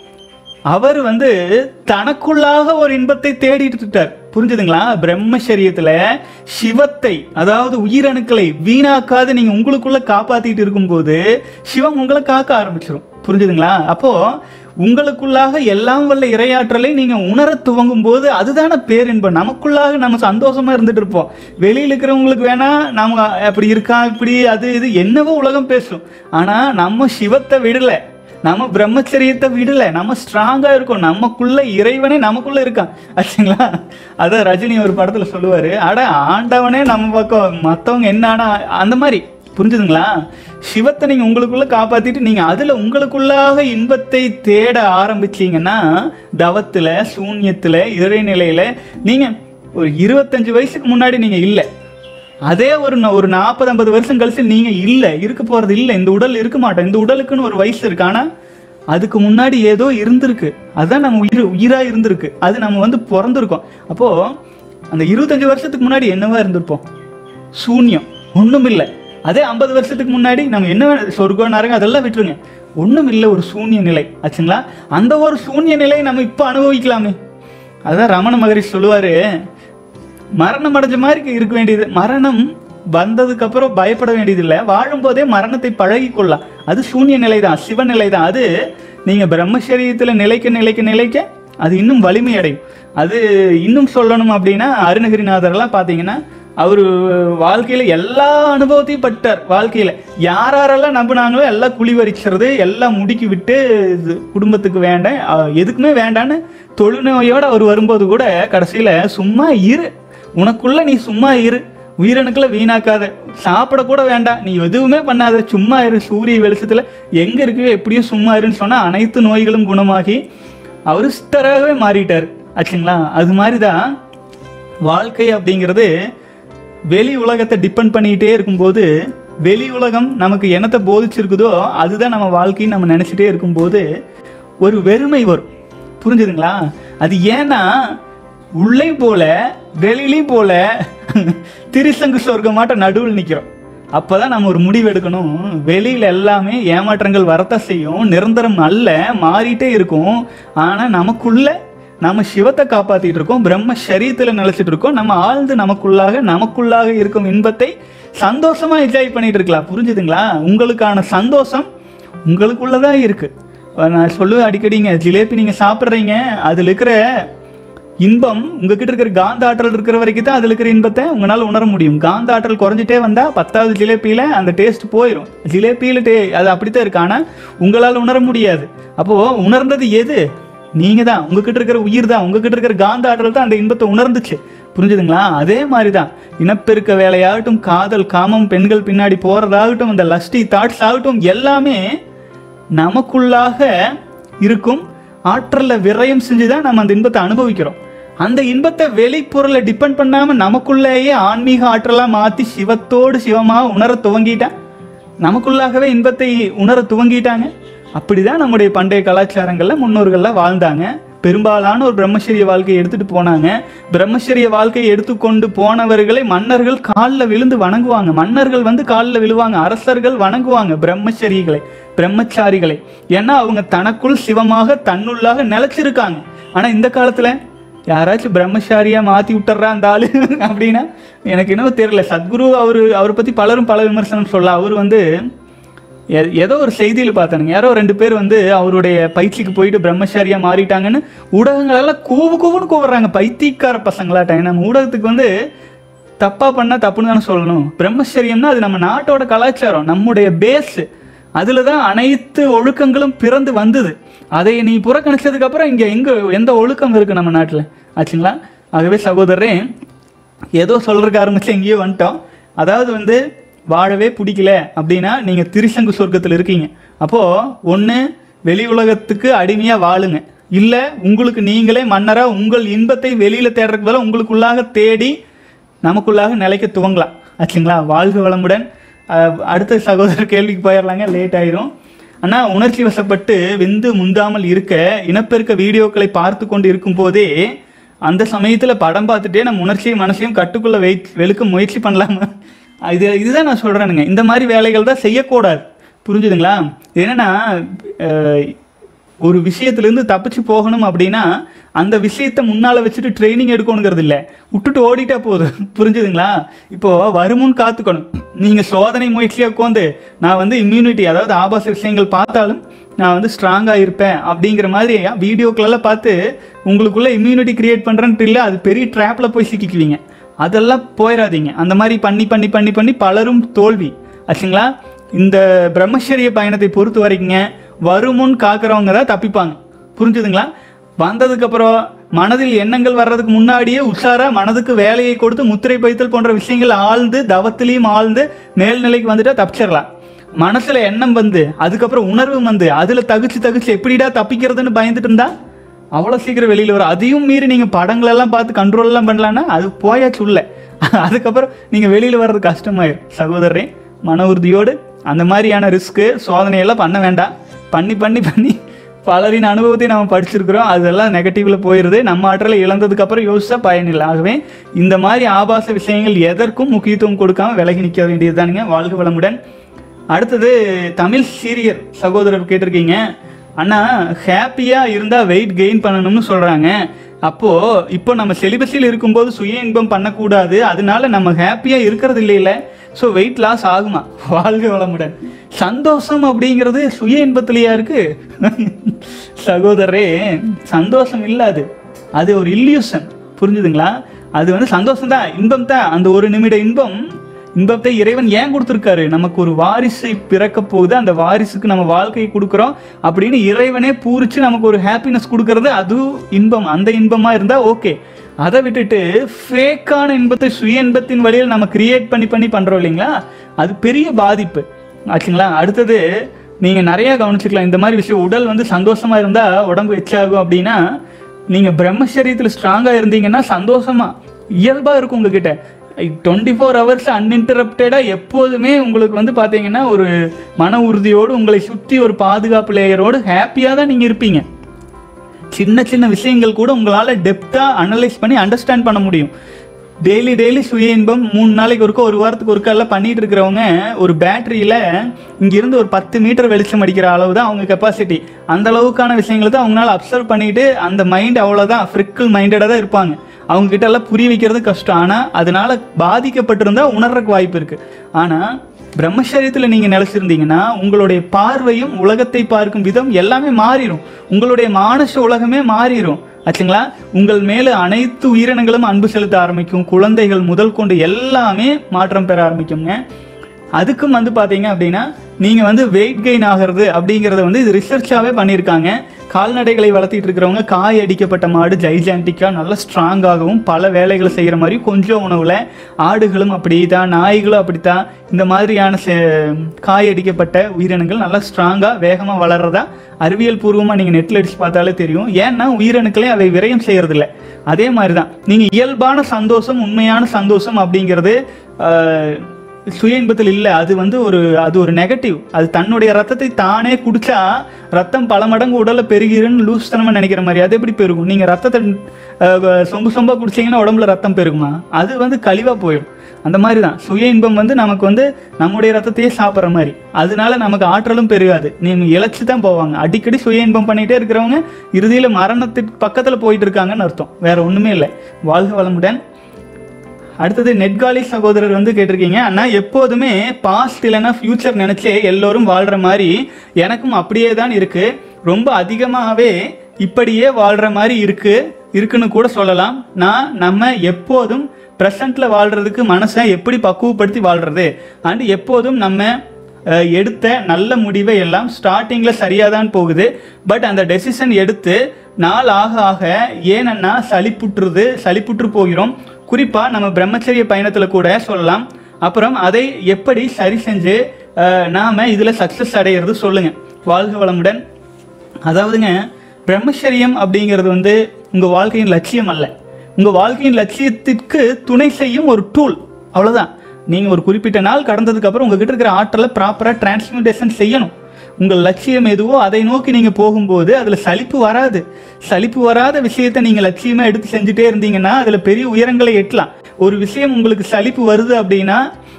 அவர் தனக்குள்ளாக ஒரு இன்பத்தை தேடிட்டு இருக்கார். புரிஞ்சுதுங்களா? பிரம்மச்சரியத்துல சிவத்தை, அதாவது உயிரணுக்களை வீணாக்காது நீங்க உங்களுக்குள்ள காப்பாத்திட்டு இருக்கும்போது சிவம் உங்களை காக்க ஆரம்பிச்சிடும். புரிஞ்சுதுங்களா? அப்போ உங்களுக்குள்ளாக எல்லாம் வல்ல இறையாற்றலை நீங்க உணர துவங்கும் போது அதுதான பேரின்பம். நமக்குள்ளாக நம்ம சந்தோஷமா இருந்துட்டு இருப்போம். வெளியில் இருக்கிறவங்களுக்கு வேணா நம்ம அப்படி இருக்கா, இப்படி அது இது என்னவோ உலகம் பேசும். ஆனா நம்ம சிவத்தை விடல, நம்ம பிரம்மச்சரியத்தை விடல, நம்ம ஸ்ட்ராங்கா இருக்கோம். நமக்குள்ள இறைவனே நமக்குள்ள இருக்கான் ஆச்சுங்களா. அதான் ரஜினி ஒரு படத்துல சொல்லுவாரு, அட ஆண்டவனே நம்ம பக்கம், மற்றவங்க என்ன ஆனா அந்த மாதிரி. புரிஞ்சுதுங்களா? சிவத்தை நீங்க உங்களுக்குள்ள காப்பாத்திட்டு நீங்க அதுல உங்களுக்குள்ளாக இன்பத்தை தேட ஆரம்பிச்சீங்கன்னா தவத்துல, சூன்யத்துல, இறைநிலையில நீங்க ஒரு 25 வயசுக்கு முன்னாடி நீங்க இல்லை, அதே ஒரு 40-50 வருஷம் கழிச்சு நீங்க இல்ல, இருக்க போறது இல்லை. இந்த உடல் இருக்க மாட்டோம். இந்த உடலுக்குன்னு ஒரு வயசு இருக்கு. ஆனா அதுக்கு முன்னாடி ஏதோ இருந்திருக்கு, அதுதான் நம்ம உயிரா இருந்திருக்கு. அது நம்ம பிறந்திருக்கோம். அப்போ அந்த 25 வருஷத்துக்கு முன்னாடி என்னவா இருந்திருப்போம்? சூன்யம், ஒண்ணும் இல்லை. அதே 50 வருஷத்துக்கு முன்னாடி நம்ம என்ன சொர்க்கம் நரகம் அதெல்லாம் விட்டுருங்க, ஒண்ணும் இல்லை, ஒரு சூன்ய நிலை ஆச்சுங்களா. அந்த ஒரு சூன்ய நிலையை நம்ம இப்ப அனுபவிக்கலாமே. அதான் ரமண மகரிஷி சொல்லுவாரு, மரணம் அடைஞ்ச மாதிரி இருக்க வேண்டியது. மரணம் வந்ததுக்கு அப்புறம் பயப்பட வேண்டியது இல்லை, வாழும் போதே மரணத்தை பழகி கொள்ளலாம். அது சூன்ய நிலை தான், சிவநிலை தான். அது நீங்க பிரம்மச்சரியத்துல நிலைக்க நிலைக்க நிலைக்க அது இன்னும் வலிமை அடையும். அது இன்னும் சொல்லணும் அப்படின்னா அருணகிரிநாதர்லாம் பாத்தீங்கன்னா அவரு வாழ்க்கையில எல்லா அனுபவத்தையும் பட்டார். வாழ்க்கையில யாரெல்லாம் நம்பினாங்களோ எல்லாம் குழிவரிக்கிறது, எல்லாம் முடுக்கி விட்டு குடும்பத்துக்கு வேண்டாம், எதுக்குமே வேண்டான்னு தொழுநோயோட அவர் வரும்போது கூட கடைசியில சும்மா இரு, உனக்குள்ள நீ சும்மா இரு, உயிரணுக்களை வீணாக்காத, சாப்பிட கூட வேண்டாம், நீ எதுவுமே பண்ணாத, சும்மா இரு, சூரிய வெளிச்சத்துல எங்க இருக்கு எப்படியும் சும்மா இருன்னு சொன்னா அனைத்து நோய்களும் குணமாகி அவரு சித்தராகவே மாறிட்டார் ஆச்சுங்களா. அது மாதிரிதான் வாழ்க்கை அப்படிங்கிறது. வெளி உலகத்தை டிபெண்ட் பண்ணிக்கிட்டே இருக்கும்போது வெளி உலகம் நமக்கு என்னத்தை போதிச்சிருக்குதோ அதுதான் நம்ம வாழ்க்கைன்னு நம்ம நினைச்சிட்டே இருக்கும்போது ஒரு வெறுமை வரும். புரிஞ்சுதுங்களா? அது ஏன்னா உள்ளே போல வெளியிலையும் போல திரிசங்கு சொர்க்கமாட்ட நடுவில் நிற்கிறோம். அப்பதான் நம்ம ஒரு முடிவு எடுக்கணும். வெளியில எல்லாமே ஏமாற்றங்கள் வரத்தான் செய்யும், நிரந்தரம் அல்ல, மாறிட்டே இருக்கும். ஆனா நமக்குள்ள நம்ம சிவத்தை காப்பாத்திட்டு இருக்கோம், பிரம்ம சரீரத்துல நிலைச்சிட்டு இருக்கோம். நம்ம ஆழ்ந்து நமக்குள்ளாக இருக்கும் இன்பத்தை சந்தோஷமா என்ஜாய் பண்ணிட்டு இருக்கலாம். புரிஞ்சுதுங்களா? உங்களுக்கான சந்தோஷம் உங்களுக்குள்ளதான் இருக்கு. நான் சொல்லுவேன் அடிக்கடிங்க, ஜிலேபி நீங்க சாப்பிட்றீங்க, அதுல இருக்கிற இன்பம் உங்ககிட்ட இருக்கிற காந்த ஆற்றல் இருக்கிற வரைக்கும் தான் அதுல இருக்கிற இன்பத்தை உங்களால உணர முடியும். காந்த ஆற்றல் குறைஞ்சிட்டே வந்தா 10வது ஜிலேபியில அந்த டேஸ்ட் போயிடும். ஜிலேபியில அது அப்படித்தான் இருக்கு, ஆனா உங்களால உணர முடியாது. அப்போ உணர்ந்தது எது? நீங்க தான், உங்ககிட்ட இருக்கிற உயிர் தான், உங்ககிட்ட இருக்கிற காந்த ஆற்றல் தான் அந்த இன்பத்தை உணர்ந்துச்சு. புரிஞ்சுதுங்களா? அதே மாதிரிதான் இனப்பெருக்க வேலையாகட்டும், காதல், காமம், பெண்கள் பின்னாடி போறதாகட்டும், இந்த லஸ்டி தாட்ஸ் ஆகட்டும், எல்லாமே நமக்குள்ளாக இருக்கும். ஆற்றலை விரயம் செஞ்சு தான் நம்ம அந்த இன்பத்தை அனுபவிக்கிறோம். அந்த இன்பத்தை வெளிப்பொருளை டிபெண்ட் பண்ணாமல் நமக்குள்ளேயே ஆன்மீக ஆற்றலாக மாற்றி சிவத்தோடு சிவமாக உணர துவங்கிட்டான். நமக்குள்ளாகவே இன்பத்தை உணர துவங்கிட்டாங்க. அப்படிதான் நம்முடைய பண்டைய கலாச்சாரங்களில் முன்னோர்கள்லாம் வாழ்ந்தாங்க. பெரும்பாலான ஒரு பிரம்மச்சரிய வாழ்க்கையை எடுத்துட்டு போனாங்க. பிரம்மச்சரிய வாழ்க்கையை எடுத்துக்கொண்டு போனவர்களை மன்னர்கள் காலில் விழுந்து வணங்குவாங்க. மன்னர்கள் வந்து காலில் விழுவாங்க, அரசர்கள் வணங்குவாங்க பிரம்மச்சாரிகளை. ஏன்னா அவங்க தனக்குள் சிவமாக தன்னுள்ளாக நிலைச்சிருக்காங்க. ஆனா இந்த காலத்துல யாராச்சும் பிரம்மச்சாரியா மாத்தி விட்டுறா அந்த ஆளு அப்படின்னா எனக்கு இன்னும் தெரியல. சத்குரு அவரை பத்தி பலரும் பல விமர்சனம் சொல்ல. அவர் வந்து ஏதோ ஒரு செய்தியில் பார்த்தானுங்க, யாரோ 2 பேர் வந்து அவருடைய பயிற்சிக்கு போயிட்டு பிரம்மச்சாரியா மாறிட்டாங்கன்னு ஊடகங்களெல்லாம் கூவுன்னு கூவுறாங்க. பைத்தியக்கார பசங்களாட்டாங்க. நம்ம ஊடகத்துக்கு வந்து தப்பா பண்ணா தப்புன்னு தானே சொல்லணும். பிரம்மச்சரியம்னா அது நம்ம நாட்டோட கலாச்சாரம், நம்முடைய பேஸ். அதுல தான் அனைத்து ஒழுக்கங்களும் பிறந்து வந்தது. அதை நீ புறக்கணிச்சதுக்கு அப்புறம் இங்க எந்த ஒழுக்கம் இருக்கு நம்ம நாட்டில் ஆச்சுங்களா? ஆகவே சகோதரரே, ஏதோ சொல்றதுக்கு ஆரம்பிச்சு எங்கேயோ வந்துட்டோம். அதாவது வந்து வாழவே பிடிக்கல அப்படின்னா நீங்க திரிசங்கு சொர்க்கத்தில் இருக்கீங்க. அப்போ ஒன்று வெளி உலகத்துக்கு அடிமையா வாழுங்க, இல்லை உங்களுக்கு நீங்களே மன்னரா உங்கள் இன்பத்தை வெளியில தேடுறதுக்கு பதிலாக உங்களுக்குள்ளாக தேடி நமக்குள்ளாக நிலைக்க துவங்கலாம் ஆச்சுங்களா? வாழ்க வளமுடன். அடுத்த சகோதரர் கேள்விக்கு போயிடலாங்க, லேட் ஆயிரும். ஆனால் உணர்ச்சி வசப்பட்டு விந்து முந்தாமல் இருக்க இனப்பெருக்க வீடியோக்களை பார்த்து கொண்டு இருக்கும் போதே அந்த சமயத்தில் படம் பார்த்துட்டே நம்ம உணர்ச்சியும் மனசையும் கட்டுக்குள்ள வெளுக்க முயற்சி பண்ணலாமா? இதுதான் நான் சொல்கிறேனுங்க. இந்த மாதிரி வேலைகள் தான் செய்யக்கூடாது. புரிஞ்சுதுங்களா? என்னன்னா ஒரு விஷயத்துலேருந்து தப்பிச்சு போகணும் அப்படின்னா அந்த விஷயத்தை முன்னால் வச்சுட்டு ட்ரைனிங் எடுக்கணுங்கிறது இல்லை, விட்டுட்டு ஓடிட்டா போதும். புரிஞ்சுதுங்களா? இப்போ வருமுன் காத்துக்கணும். நீங்கள் சோதனை முயற்சியாக உட்காந்து நான் வந்து இம்யூனிட்டி, அதாவது ஆபாச விஷயங்கள் பார்த்தாலும் நான் வந்து ஸ்ட்ராங்காக இருப்பேன் அப்படிங்கிற மாதிரி வீடியோக்களெல்லாம் பார்த்து உங்களுக்குள்ள இம்யூனிட்டி கிரியேட் பண்ணுறேன்ட்டு இல்லை, அது பெரிய ட்ராப்பில் போய் சிக்கிக்குவீங்க. அதெல்லாம் போயிடாதீங்க. அந்த மாதிரி பண்ணி பண்ணி பண்ணி பண்ணி பலரும் தோல்வி ஆச்சுங்களா? இந்த பிரம்மச்சரிய பயணத்தை பொறுத்த வரைக்குங்க வருமுன் காக்கிறவங்க தான் தப்பிப்பாங்க. புரிஞ்சுதுங்களா? வந்ததுக்கப்புறம் மனதில் எண்ணங்கள் வர்றதுக்கு முன்னாடியே உஷாரா மனதுக்கு வேலையை கொடுத்து முத்திரை பைத்தல் போன்ற விஷயங்கள் ஆழ்ந்து தவத்திலையும் ஆழ்ந்து மேல்நிலைக்கு வந்துட்டா தப்பிச்சிடலாம். மனசுல எண்ணம் வந்து அதுக்கப்புறம் உணர்வு வந்து அதுல தகுச்சு எப்படிடா தப்பிக்கிறதுன்னு பயந்துட்டு இருந்தா அவ்வளோ சீக்கிரம் வெளியில் வரும். அதையும் மீறி நீங்கள் படங்களெல்லாம் பார்த்து கண்ட்ரோல் எல்லாம் பண்ணலான்னா அது போயாச்சு உள்ள. அதுக்கப்புறம் நீங்கள் வெளியில் வர்றது கஷ்டமாயிரும். சகோதரரே, மன உறுதியோடு அந்த மாதிரியான ரிஸ்க்கு சோதனையெல்லாம் பண்ண வேண்டாம். பண்ணி பண்ணி பண்ணி பலரின் அனுபவத்தை நம்ம படிச்சிருக்கிறோம். அதெல்லாம் நெகட்டிவ்ல போயிடுது. நம்ம ஆற்றலை இழந்ததுக்கப்புறம் யோசிச்சா பயனில்லை. ஆகவே இந்த மாதிரி ஆபாச விஷயங்கள் எதற்கும் முக்கியத்துவம் கொடுக்காம விலகி நிற்க வேண்டியது தானுங்க. வாழ்க வளமுடன். அடுத்தது தமிழ் சீரியர் சகோதரர் கேட்டிருக்கீங்க, அண்ணா ஹாப்பியாக இருந்தால் வெயிட் கெயின் பண்ணணும்னு சொல்கிறாங்க. அப்போது இப்போ நம்ம செலிபஸில் இருக்கும்போது சுய இன்பம் பண்ணக்கூடாது, அதனால நம்ம ஹாப்பியாக இருக்கிறது இல்லைல்ல, ஸோ வெயிட் லாஸ் ஆகுமா? வாழ்க வளமுடன். சந்தோஷம் அப்படிங்கிறது சுய இன்பத்திலேயா இருக்கு? சகோதரரே, சந்தோஷம் இல்லை, அது ஒரு இல்யூஷன். புரிஞ்சுதுங்களா? அது வந்து சந்தோஷம் தான், இன்பம் தான். அந்த ஒரு நிமிட இன்பத்தை இறைவன் ஏன் கொடுத்துருக்காரு? நமக்கு ஒரு வாரிசை பிறக்க போகுது, அந்த வாரிசுக்கு நம்ம வாழ்க்கையை கொடுக்குறோம் அப்படின்னு இறைவனே பூரிச்சு நமக்கு ஒரு ஹாப்பினஸ் கொடுக்கறது, அது இன்பம். அந்த இன்பமா இருந்தா ஓகே. அதை விட்டுட்டு ஃபேக்கான இன்பத்தை சுய இன்பத்தின் வழியில் நம்ம கிரியேட் பண்ணி பண்றோம் இல்லைங்களா? அது பெரிய பாதிப்பு ஆச்சுங்களா? அடுத்தது நீங்க நிறைய கவனிச்சுக்கலாம் இந்த மாதிரி விஷயம். உடல் வந்து சந்தோஷமா இருந்தா உடம்பு எச்சாகும் அப்படின்னா, நீங்க பிரம்மச்சரியத்தில் ஸ்ட்ராங்கா இருந்தீங்கன்னா சந்தோஷமா இயல்பா இருக்கும் உங்ககிட்ட. 24 hours அன்இன்டரப்டடா எப்போதுமே உங்களுக்கு வந்து பார்த்தீங்கன்னா ஒரு மன உறுதியோடு உங்களை சுற்றி ஒரு பாதுகாப்பு லேயரோடு ஹாப்பியாக தான் நீங்கள் இருப்பீங்க. சின்ன விஷயங்கள் கூட உங்களால் டெப்த்தாக அனலைஸ் பண்ணி அண்டர்ஸ்டாண்ட் பண்ண முடியும். டெய்லி சுய இன்பம் 3 நாளைக்கு ஒருக்கா, 1 வாரத்துக்கு ஒருக்கா எல்லாம் பண்ணிட்டு இருக்கிறவங்க ஒரு பேட்டரியில் இங்கிருந்து ஒரு 10 மீட்டர் வெளிச்சம் அடிக்கிற அளவு தான் அவங்க கெப்பாசிட்டி. அந்த அளவுக்கான விஷயங்களை தான் அவங்களால அப்சர்வ் பண்ணிட்டு அந்த மைண்ட் அவ்வளோதான் ஃப்ரிக்கிள் மைண்டடாக தான் இருப்பாங்க. அவங்க கிட்ட எல்லாம் புரிய வைக்கிறது கஷ்டம். ஆனால் அதனால பாதிக்கப்பட்டிருந்தா உணர்றதுக்கு வாய்ப்பு இருக்கு. ஆனால் பிரம்மச்சரியத்தில் நீங்கள் நிலைச்சிருந்தீங்கன்னா உங்களுடைய பார்வையும் உலகத்தை பார்க்கும் விதம் எல்லாமே மாறிடும். உங்களுடைய மானச உலகமே மாறிடும் ஆச்சுங்களா? உங்கள் மேலே அனைத்து உயிரினங்களும் அன்பு செலுத்த ஆரம்பிக்கும். குழந்தைகள் முதல் கொண்டு எல்லாமே மாற்றம் பெற ஆரம்பிக்குங்க. அதுக்கும் வந்து பார்த்தீங்க அப்படின்னா நீங்கள் வந்து வெயிட் கெயின் ஆகிறது அப்படிங்கிறத வந்து இது ரிசர்ச்சாகவே பண்ணியிருக்காங்க. கால்நடைகளை வளர்த்திட்டு இருக்கிறவங்க காய் அடிக்கப்பட்ட மாடு ஜைஜாண்டிக்காக நல்லா ஸ்ட்ராங்காகவும் பல வேலைகளை செய்கிற மாதிரி கொஞ்சம் உணவில், ஆடுகளும் அப்படி தான், நாய்களும் அப்படித்தான், இந்த மாதிரியான காய் அடிக்கப்பட்ட உயிரினங்கள் நல்லா ஸ்ட்ராங்காக வேகமாக வளர்றதா அறிவியல் பூர்வமாக நீங்கள் நெட்டில் அடித்து பார்த்தாலே தெரியும். ஏன்னா உயிரணுக்களே அதை விரயம் செய்கிறதில்ல. அதே மாதிரி தான் நீங்கள் இயல்பான சந்தோஷம், உண்மையான சந்தோஷம் அப்படிங்கிறது சுய இன்பத்தில் இல்லை. அது வந்து அது ஒரு நெகட்டிவ். அது தன்னுடைய ரத்தத்தை தானே குடிச்சா ரத்தம் பல மடங்கு உடலில் பெருகிருன்னு லூஸ் தனமாக நினைக்கிற மாதிரி. அது எப்படி பெருகும்? நீங்கள் ரத்தத்தை சொம்பு சொம்பாக குடிச்சிங்கன்னா உடம்புல ரத்தம் பெருகுமா? அது வந்து கழிவாக போயிடும். அந்த மாதிரி தான் சுய இன்பம் வந்து நமக்கு வந்து நம்முடைய ரத்தத்தையே சாப்பிட்ற மாதிரி. அதனால நமக்கு ஆற்றலும் பெருகாது, நீங்கள் இழைச்சி தான் போவாங்க. அடிக்கடி சுய இன்பம் பண்ணிகிட்டே இருக்கிறவங்க இறுதியில் மரணத்துக்கு பக்கத்தில் போயிட்டு இருக்காங்கன்னு அர்த்தம், வேற ஒன்றுமே இல்லை. வாழ்க வளமுடன். அடுத்தது நெட்காலி சகோதரர் வந்து கேட்டிருக்கீங்க, அண்ணா எப்போதுமே பாஸ்ட் இல்லைன்னா ஃபியூச்சர் நினச்சே எல்லோரும் வாழ்கிற மாதிரி எனக்கும் அப்படியே தான் இருக்குது. ரொம்ப அதிகமாகவே இப்படியே வாழ்கிற மாதிரி இருக்குன்னு கூட சொல்லலாம். நம்ம எப்போதும் ப்ரெசண்ட்டில் வாழ்கிறதுக்கு மனசை எப்படி பக்குவப்படுத்தி வாழ்கிறது, அண்ட் எப்போதும் நம்ம எடுத்த நல்ல முடிவை எல்லாம் ஸ்டார்டிங்கில் சரியாக தான் போகுது. பட் அந்த டெசிஷன் எடுத்து நாள் ஆக ஆக ஏனன்னா சலிப்புற்று போகிறோம். குறிப்பாக நம்ம பிரம்மச்சரிய பயணத்தில் கூட சொல்லலாம். அப்புறம் அதை எப்படி சரி செஞ்சு நாம் இதில் சக்ஸஸ் அடைகிறது சொல்லுங்கள். வாழ்க வளமுடன். அதாவதுங்க, பிரம்மச்சரியம் அப்படிங்கிறது வந்து உங்கள் வாழ்க்கையின் லட்சியம் அல்ல. உங்கள் வாழ்க்கையின் லட்சியத்திற்கு துணை செய்யும் ஒரு டூல், அவ்வளோதான். நீங்கள் ஒரு குறிப்பிட்ட நாள் கடந்ததுக்கப்புறம் உங்ககிட்ட இருக்கிற ஆற்றலை ப்ராப்பராக டிரான்ஸ்மியூட்டேஷன் செய்யணும். உங்கள் லட்சியம் எதுவோ அதை நோக்கி நீங்கள் போகும்போது அதில் சலிப்பு வராது. சலிப்பு வராத விஷயத்தை நீங்கள் லட்சியமாக எடுத்து செஞ்சுட்டே இருந்தீங்கன்னா அதில் பெரிய உயரங்களை எட்டலாம். ஒரு விஷயம் உங்களுக்கு சலிப்பு வருது அப்படின்னா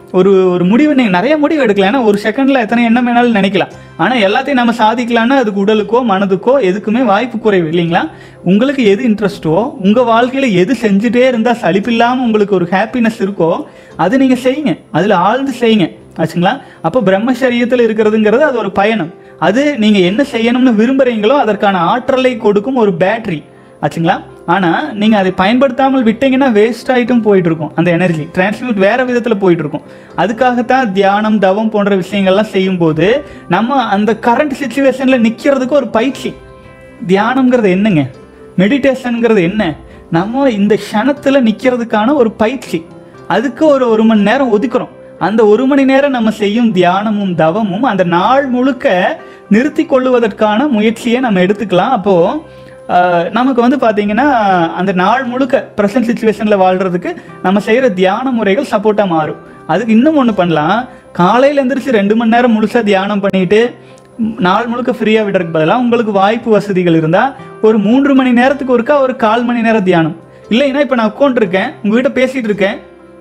ஒரு முடிவு, நீங்கள் நிறைய முடிவு எடுக்கலாம். ஏன்னா ஒரு செகண்டில் எத்தனை எண்ணம் வேணாலும் நினைக்கலாம். ஆனால் எல்லாத்தையும் நம்ம சாதிக்கலான்னா அதுக்கு உடலுக்கோ மனதுக்கோ எதுக்குமே வாய்ப்பு குறைவு, இல்லைங்களா? உங்களுக்கு எது இன்ட்ரெஸ்ட்டோ, உங்கள் வாழ்க்கையில் எது செஞ்சுட்டே இருந்தால் சலிப்பு இல்லாமல் உங்களுக்கு ஒரு ஹாப்பினஸ் இருக்கோ அது நீங்கள் செய்யுங்க, அதில் ஆழ்ந்து செய்யுங்க, ஆச்சுங்களா? அப்போ பிரம்மச்சரியத்தில் இருக்கிறதுங்கிறது அது ஒரு பயணம். அது நீங்கள் என்ன செய்யணும்னு விரும்புகிறீங்களோ அதற்கான ஆற்றலை கொடுக்கும் ஒரு பேட்டரி, ஆச்சுங்களா? ஆனால் நீங்கள் அதை பயன்படுத்தாமல் விட்டீங்கன்னா வேஸ்ட் ஆகிட்டும் போயிட்டு இருக்கும். அந்த எனர்ஜி டிரான்ஸ்மியூட் வேறு விதத்தில் போயிட்டு இருக்கும். அதுக்காகத்தான் தியானம், தவம் போன்ற விஷயங்கள்லாம் செய்யும்போது நம்ம அந்த கரண்ட் சுச்சுவேஷனில் நிற்கிறதுக்கு ஒரு பயிற்சி. தியானம்ங்கிறது என்னங்க? மெடிடேஷனுங்கிறது என்ன? நம்ம இந்த க்ஷணத்தில் நிற்கிறதுக்கான ஒரு பயிற்சி. அதுக்கு ஒரு மணி நேரம் ஒதுக்குறோம். அந்த 1 மணி நேரம் நம்ம செய்யும் தியானமும் தவமும் அந்த நாள் முழுக்க நிறுத்தி கொள்ளுவதற்கான முயற்சியை நம்ம எடுத்துக்கலாம். அப்போது நமக்கு வந்து பார்த்தீங்கன்னா அந்த நாள் முழுக்க ப்ரெசன்ட் சுச்சுவேஷனில் வாழ்கிறதுக்கு நம்ம செய்கிற தியான முறைகள் சப்போர்ட்டாக மாறும். அதுக்கு இன்னும் ஒன்று பண்ணலாம். காலையில் எழுந்திரிச்சு 2 மணி நேரம் முழுசாக தியானம் பண்ணிவிட்டு நாள் முழுக்க ஃப்ரீயாக விடுறதுக்கு பதிலாக உங்களுக்கு வாய்ப்பு வசதிகள் இருந்தால் ஒரு 3 மணி நேரத்துக்கு ஒருக்கா ஒரு 1/4 மணி நேரம் தியானம். இல்லைன்னா இப்போ நான் உட்காந்துருக்கேன், உங்ககிட்ட பேசிகிட்டு இருக்கேன்,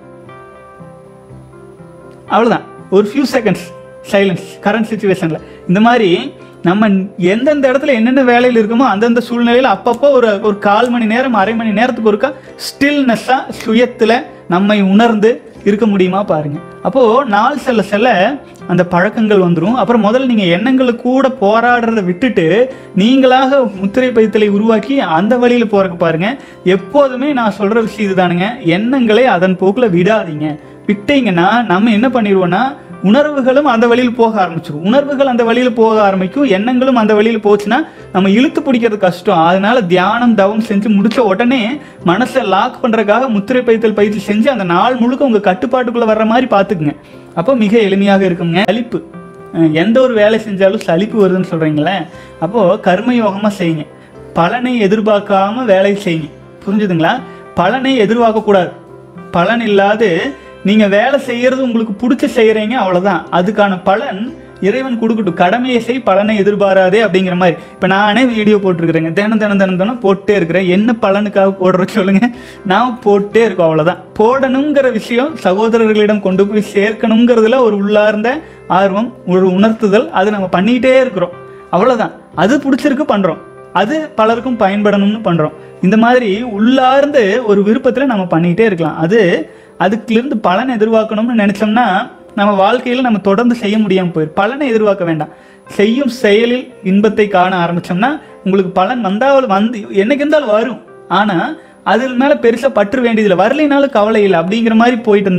அவ்வளோதான், ஒரு ஃபியூ செகண்ட்ஸ் சைலன்ஸ் கரண்ட் சுச்சுவேஷனில். இந்த மாதிரி நம்ம எந்தெந்த இடத்துல என்னென்ன வேலையில் இருக்குமோ அந்தந்த சூழ்நிலையில் அப்பப்போ ஒரு 1/4 மணி நேரம், அரை மணி நேரத்துக்கு ஒருக்கா ஸ்டில்னஸ்ஸாக சுயத்தில் நம்மை உணர்ந்து இருக்க முடியுமா பாருங்கள். அப்போது நாள் செல்ல அந்த பழக்கங்கள் வந்துடும். அப்புறம் முதல்ல நீங்கள் எண்ணங்களுக்கு கூட போராடுறத விட்டுட்டு நீங்களாக முத்திரை பதித்தலை உருவாக்கி அந்த வழியில் போகிறக்கு பாருங்கள். எப்போதுமே நான் சொல்கிற விஷயம் இதுதானுங்க, எண்ணங்களை அதன் போக்கில் விடாதீங்க. விட்டீங்கன்னா நம்ம என்ன பண்ணிடுவோம்னா உணர்வுகளும் அந்த வழியில் போக ஆரம்பிச்சிடும். உணர்வுகள் அந்த வழியில் போக ஆரம்பிக்கும், எண்ணங்களும் அந்த வழியில் போச்சுன்னா நம்ம இழுத்து பிடிக்கிறது கஷ்டம். அதனால தியானம் தவம் செஞ்சு முடிச்ச உடனே மனசை லாக் பண்ணுறதுக்காக முத்திரை பதித்தல் பயிற்சி செஞ்சு அந்த நாள் முழுக்க உங்கள் கட்டுப்பாட்டுக்குள்ளே வர்ற மாதிரி பார்த்துக்குங்க. அப்போ மிக எளிமையாக இருக்குங்க. சலிப்பு, எந்த ஒரு வேலை செஞ்சாலும் சலிப்பு வருதுன்னு சொல்கிறீங்களே, அப்போது கர்மயோகமாக செய்யுங்க. பலனை எதிர்பார்க்காம வேலை செய்யுங்க. புரிஞ்சுதுங்களா? பலனை எதிர்பார்க்கக்கூடாது. பலன் இல்லாது நீங்கள் வேலை செய்கிறது உங்களுக்கு பிடிச்சி செய்கிறீங்க, அவ்வளோதான். அதுக்கான பலன் இறைவன் கொடுக்கட்டும். கடமையை செய், பலனை எதிர்பாராதே அப்படிங்கிற மாதிரி. இப்போ நானே வீடியோ போட்டிருக்கிறேங்க, தினம் போட்டே இருக்கிறேன். என்ன பலனுக்காக போடுற சொல்லுங்கள்? நான் போட்டே இருக்கோம், அவ்வளோதான். போடணுங்கிற விஷயம் சகோதரர்களிடம் கொண்டு போய் சேர்க்கணுங்கிறதுல ஒரு உள்ளார்ந்த ஆர்வம், ஒரு உணர்த்துதல், அது நம்ம பண்ணிக்கிட்டே இருக்கிறோம், அவ்வளோதான். அது பிடிச்சிருக்கு பண்ணுறோம், அது பலருக்கும் பயன்படணும்னு பண்ணுறோம். இந்த மாதிரி உள்ளார்ந்து ஒரு விருப்பத்தில் நம்ம பண்ணிக்கிட்டே இருக்கலாம். அதுக்குலேருந்து பலனை எதிர்பார்க்கணும்னு நினச்சோம்னா நம்ம வாழ்க்கையில் நம்ம தொடர்ந்து செய்ய முடியாமல் போயிடும். பலனை எதிர்பார்க்க வேண்டாம். செய்யும் செயலில் இன்பத்தை காண ஆரம்பித்தோம்னா உங்களுக்கு பலன் வந்து என்னைக்கு இருந்தாலும் வரும். ஆனால் அதில் மேலே பெருசாக பற்று வேண்டியதில்லை. வரலைனாலும் கவலை இல்லை அப்படிங்கிற மாதிரி போயிட்டு இருந்தால்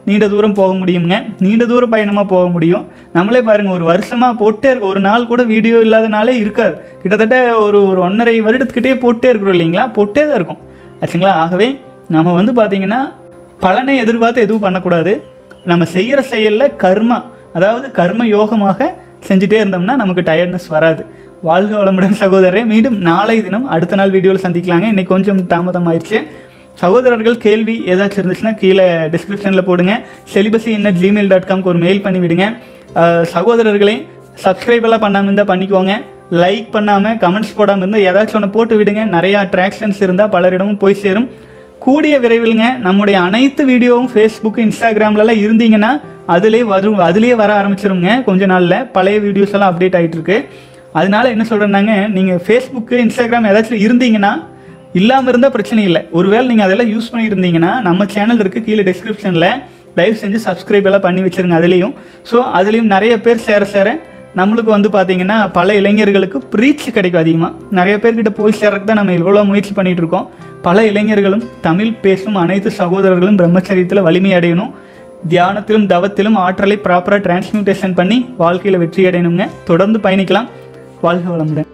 நீண்ட தூரம் போக முடியுங்க. நீண்ட தூர பயணமாக போக முடியும். நம்மளே பாருங்கள், ஒரு வருஷமாக போட்டே இருக்க, ஒரு நாள் கூட வீடியோ இல்லாதனாலே இருக்காது. கிட்டத்தட்ட ஒரு 1.5 வருடத்துக்கிட்டே போட்டே இருக்கிறோம் இல்லைங்களா, போட்டே தான் இருக்கும் ஆச்சுங்களா. ஆகவே நம்ம வந்து பார்த்திங்கன்னா பலனை எதிர்பார்த்து எதுவும் பண்ணக்கூடாது. நம்ம செய்கிற செயலில் கர்மா, அதாவது கர்ம யோகமாக செஞ்சுட்டே இருந்தோம்னா நமக்கு டயர்ட்னஸ் வராது. வாழ்க வளமுடன் சகோதரரே. மீண்டும் நாளை தினம் அடுத்த நாள் வீடியோவில் சந்திக்கலாங்க. இன்னைக்கு கொஞ்சம் தாமதம் ஆயிடுச்சு. சகோதரர்கள் கேள்வி ஏதாச்சும் இருந்துச்சுன்னா கீழே டிஸ்கிரிப்ஷனில் போடுங்க. celibacy@gmail.com ஒரு மெயில் பண்ணி விடுங்க. சகோதரர்களே, சப்ஸ்கிரைப் எல்லாம் பண்ணாமல் இருந்தால் பண்ணிக்கோங்க. லைக் பண்ணாமல் கமெண்ட்ஸ் போடாமல் இருந்தால் ஏதாச்சும் ஒன்று போட்டு விடுங்க. நிறையா அட்ராக்ஷன்ஸ் இருந்தால் பலரிடமும் போய் சேரும். கூடிய விரைவில்ங்க நம்முடைய அனைத்து வீடியோவும் ஃபேஸ்புக் இன்ஸ்டாகிராம்லலாம் இருந்தீங்கன்னா அதுலேயே வர ஆரம்பிச்சிருங்க. கொஞ்ச நாளில் பழைய வீடியோஸ் எல்லாம் அப்டேட் ஆகிட்டு இருக்கு. அதனால என்ன சொல்கிறேன்னாங்க, நீங்கள் ஃபேஸ்புக்கு இன்ஸ்டாகிராம் ஏதாச்சும் இருந்தீங்கன்னா, இல்லாமல் இருந்தால் பிரச்சனை இல்லை. ஒருவேளை நீங்கள் அதெல்லாம் யூஸ் பண்ணியிருந்தீங்கன்னா நம்ம சேனல் இருக்குது கீழே டிஸ்கிரிப்ஷனில், தயவு செஞ்சு சப்ஸ்கிரைப் எல்லாம் பண்ணி வச்சுருங்க. அதுலேயும் அதுலேயும் நிறைய பேர் சேர நம்மளுக்கு வந்து பார்த்தீங்கன்னா பல இளைஞர்களுக்கு ரீச் கிடைக்கும். அதிகமாக நிறைய பேர்கிட்ட போய் சேர்றதுக்கு தான் நம்ம இவ்வளோ முயற்சி பண்ணிகிட்டு இருக்கோம். பல இளைஞர்களும் தமிழ் பேசும் அனைத்து சகோதரர்களும் பிரம்மச்சரியத்தில் வலிமை அடையணும். தியானத்திலும் தவத்திலும் ஆற்றலை ப்ராப்பராக டிரான்ஸ்மியூட்டேஷன் பண்ணி வாழ்க்கையில் வெற்றி அடையணுங்க. தொடர்ந்து பயணிக்கலாம். வாழ்க வளமுடன்.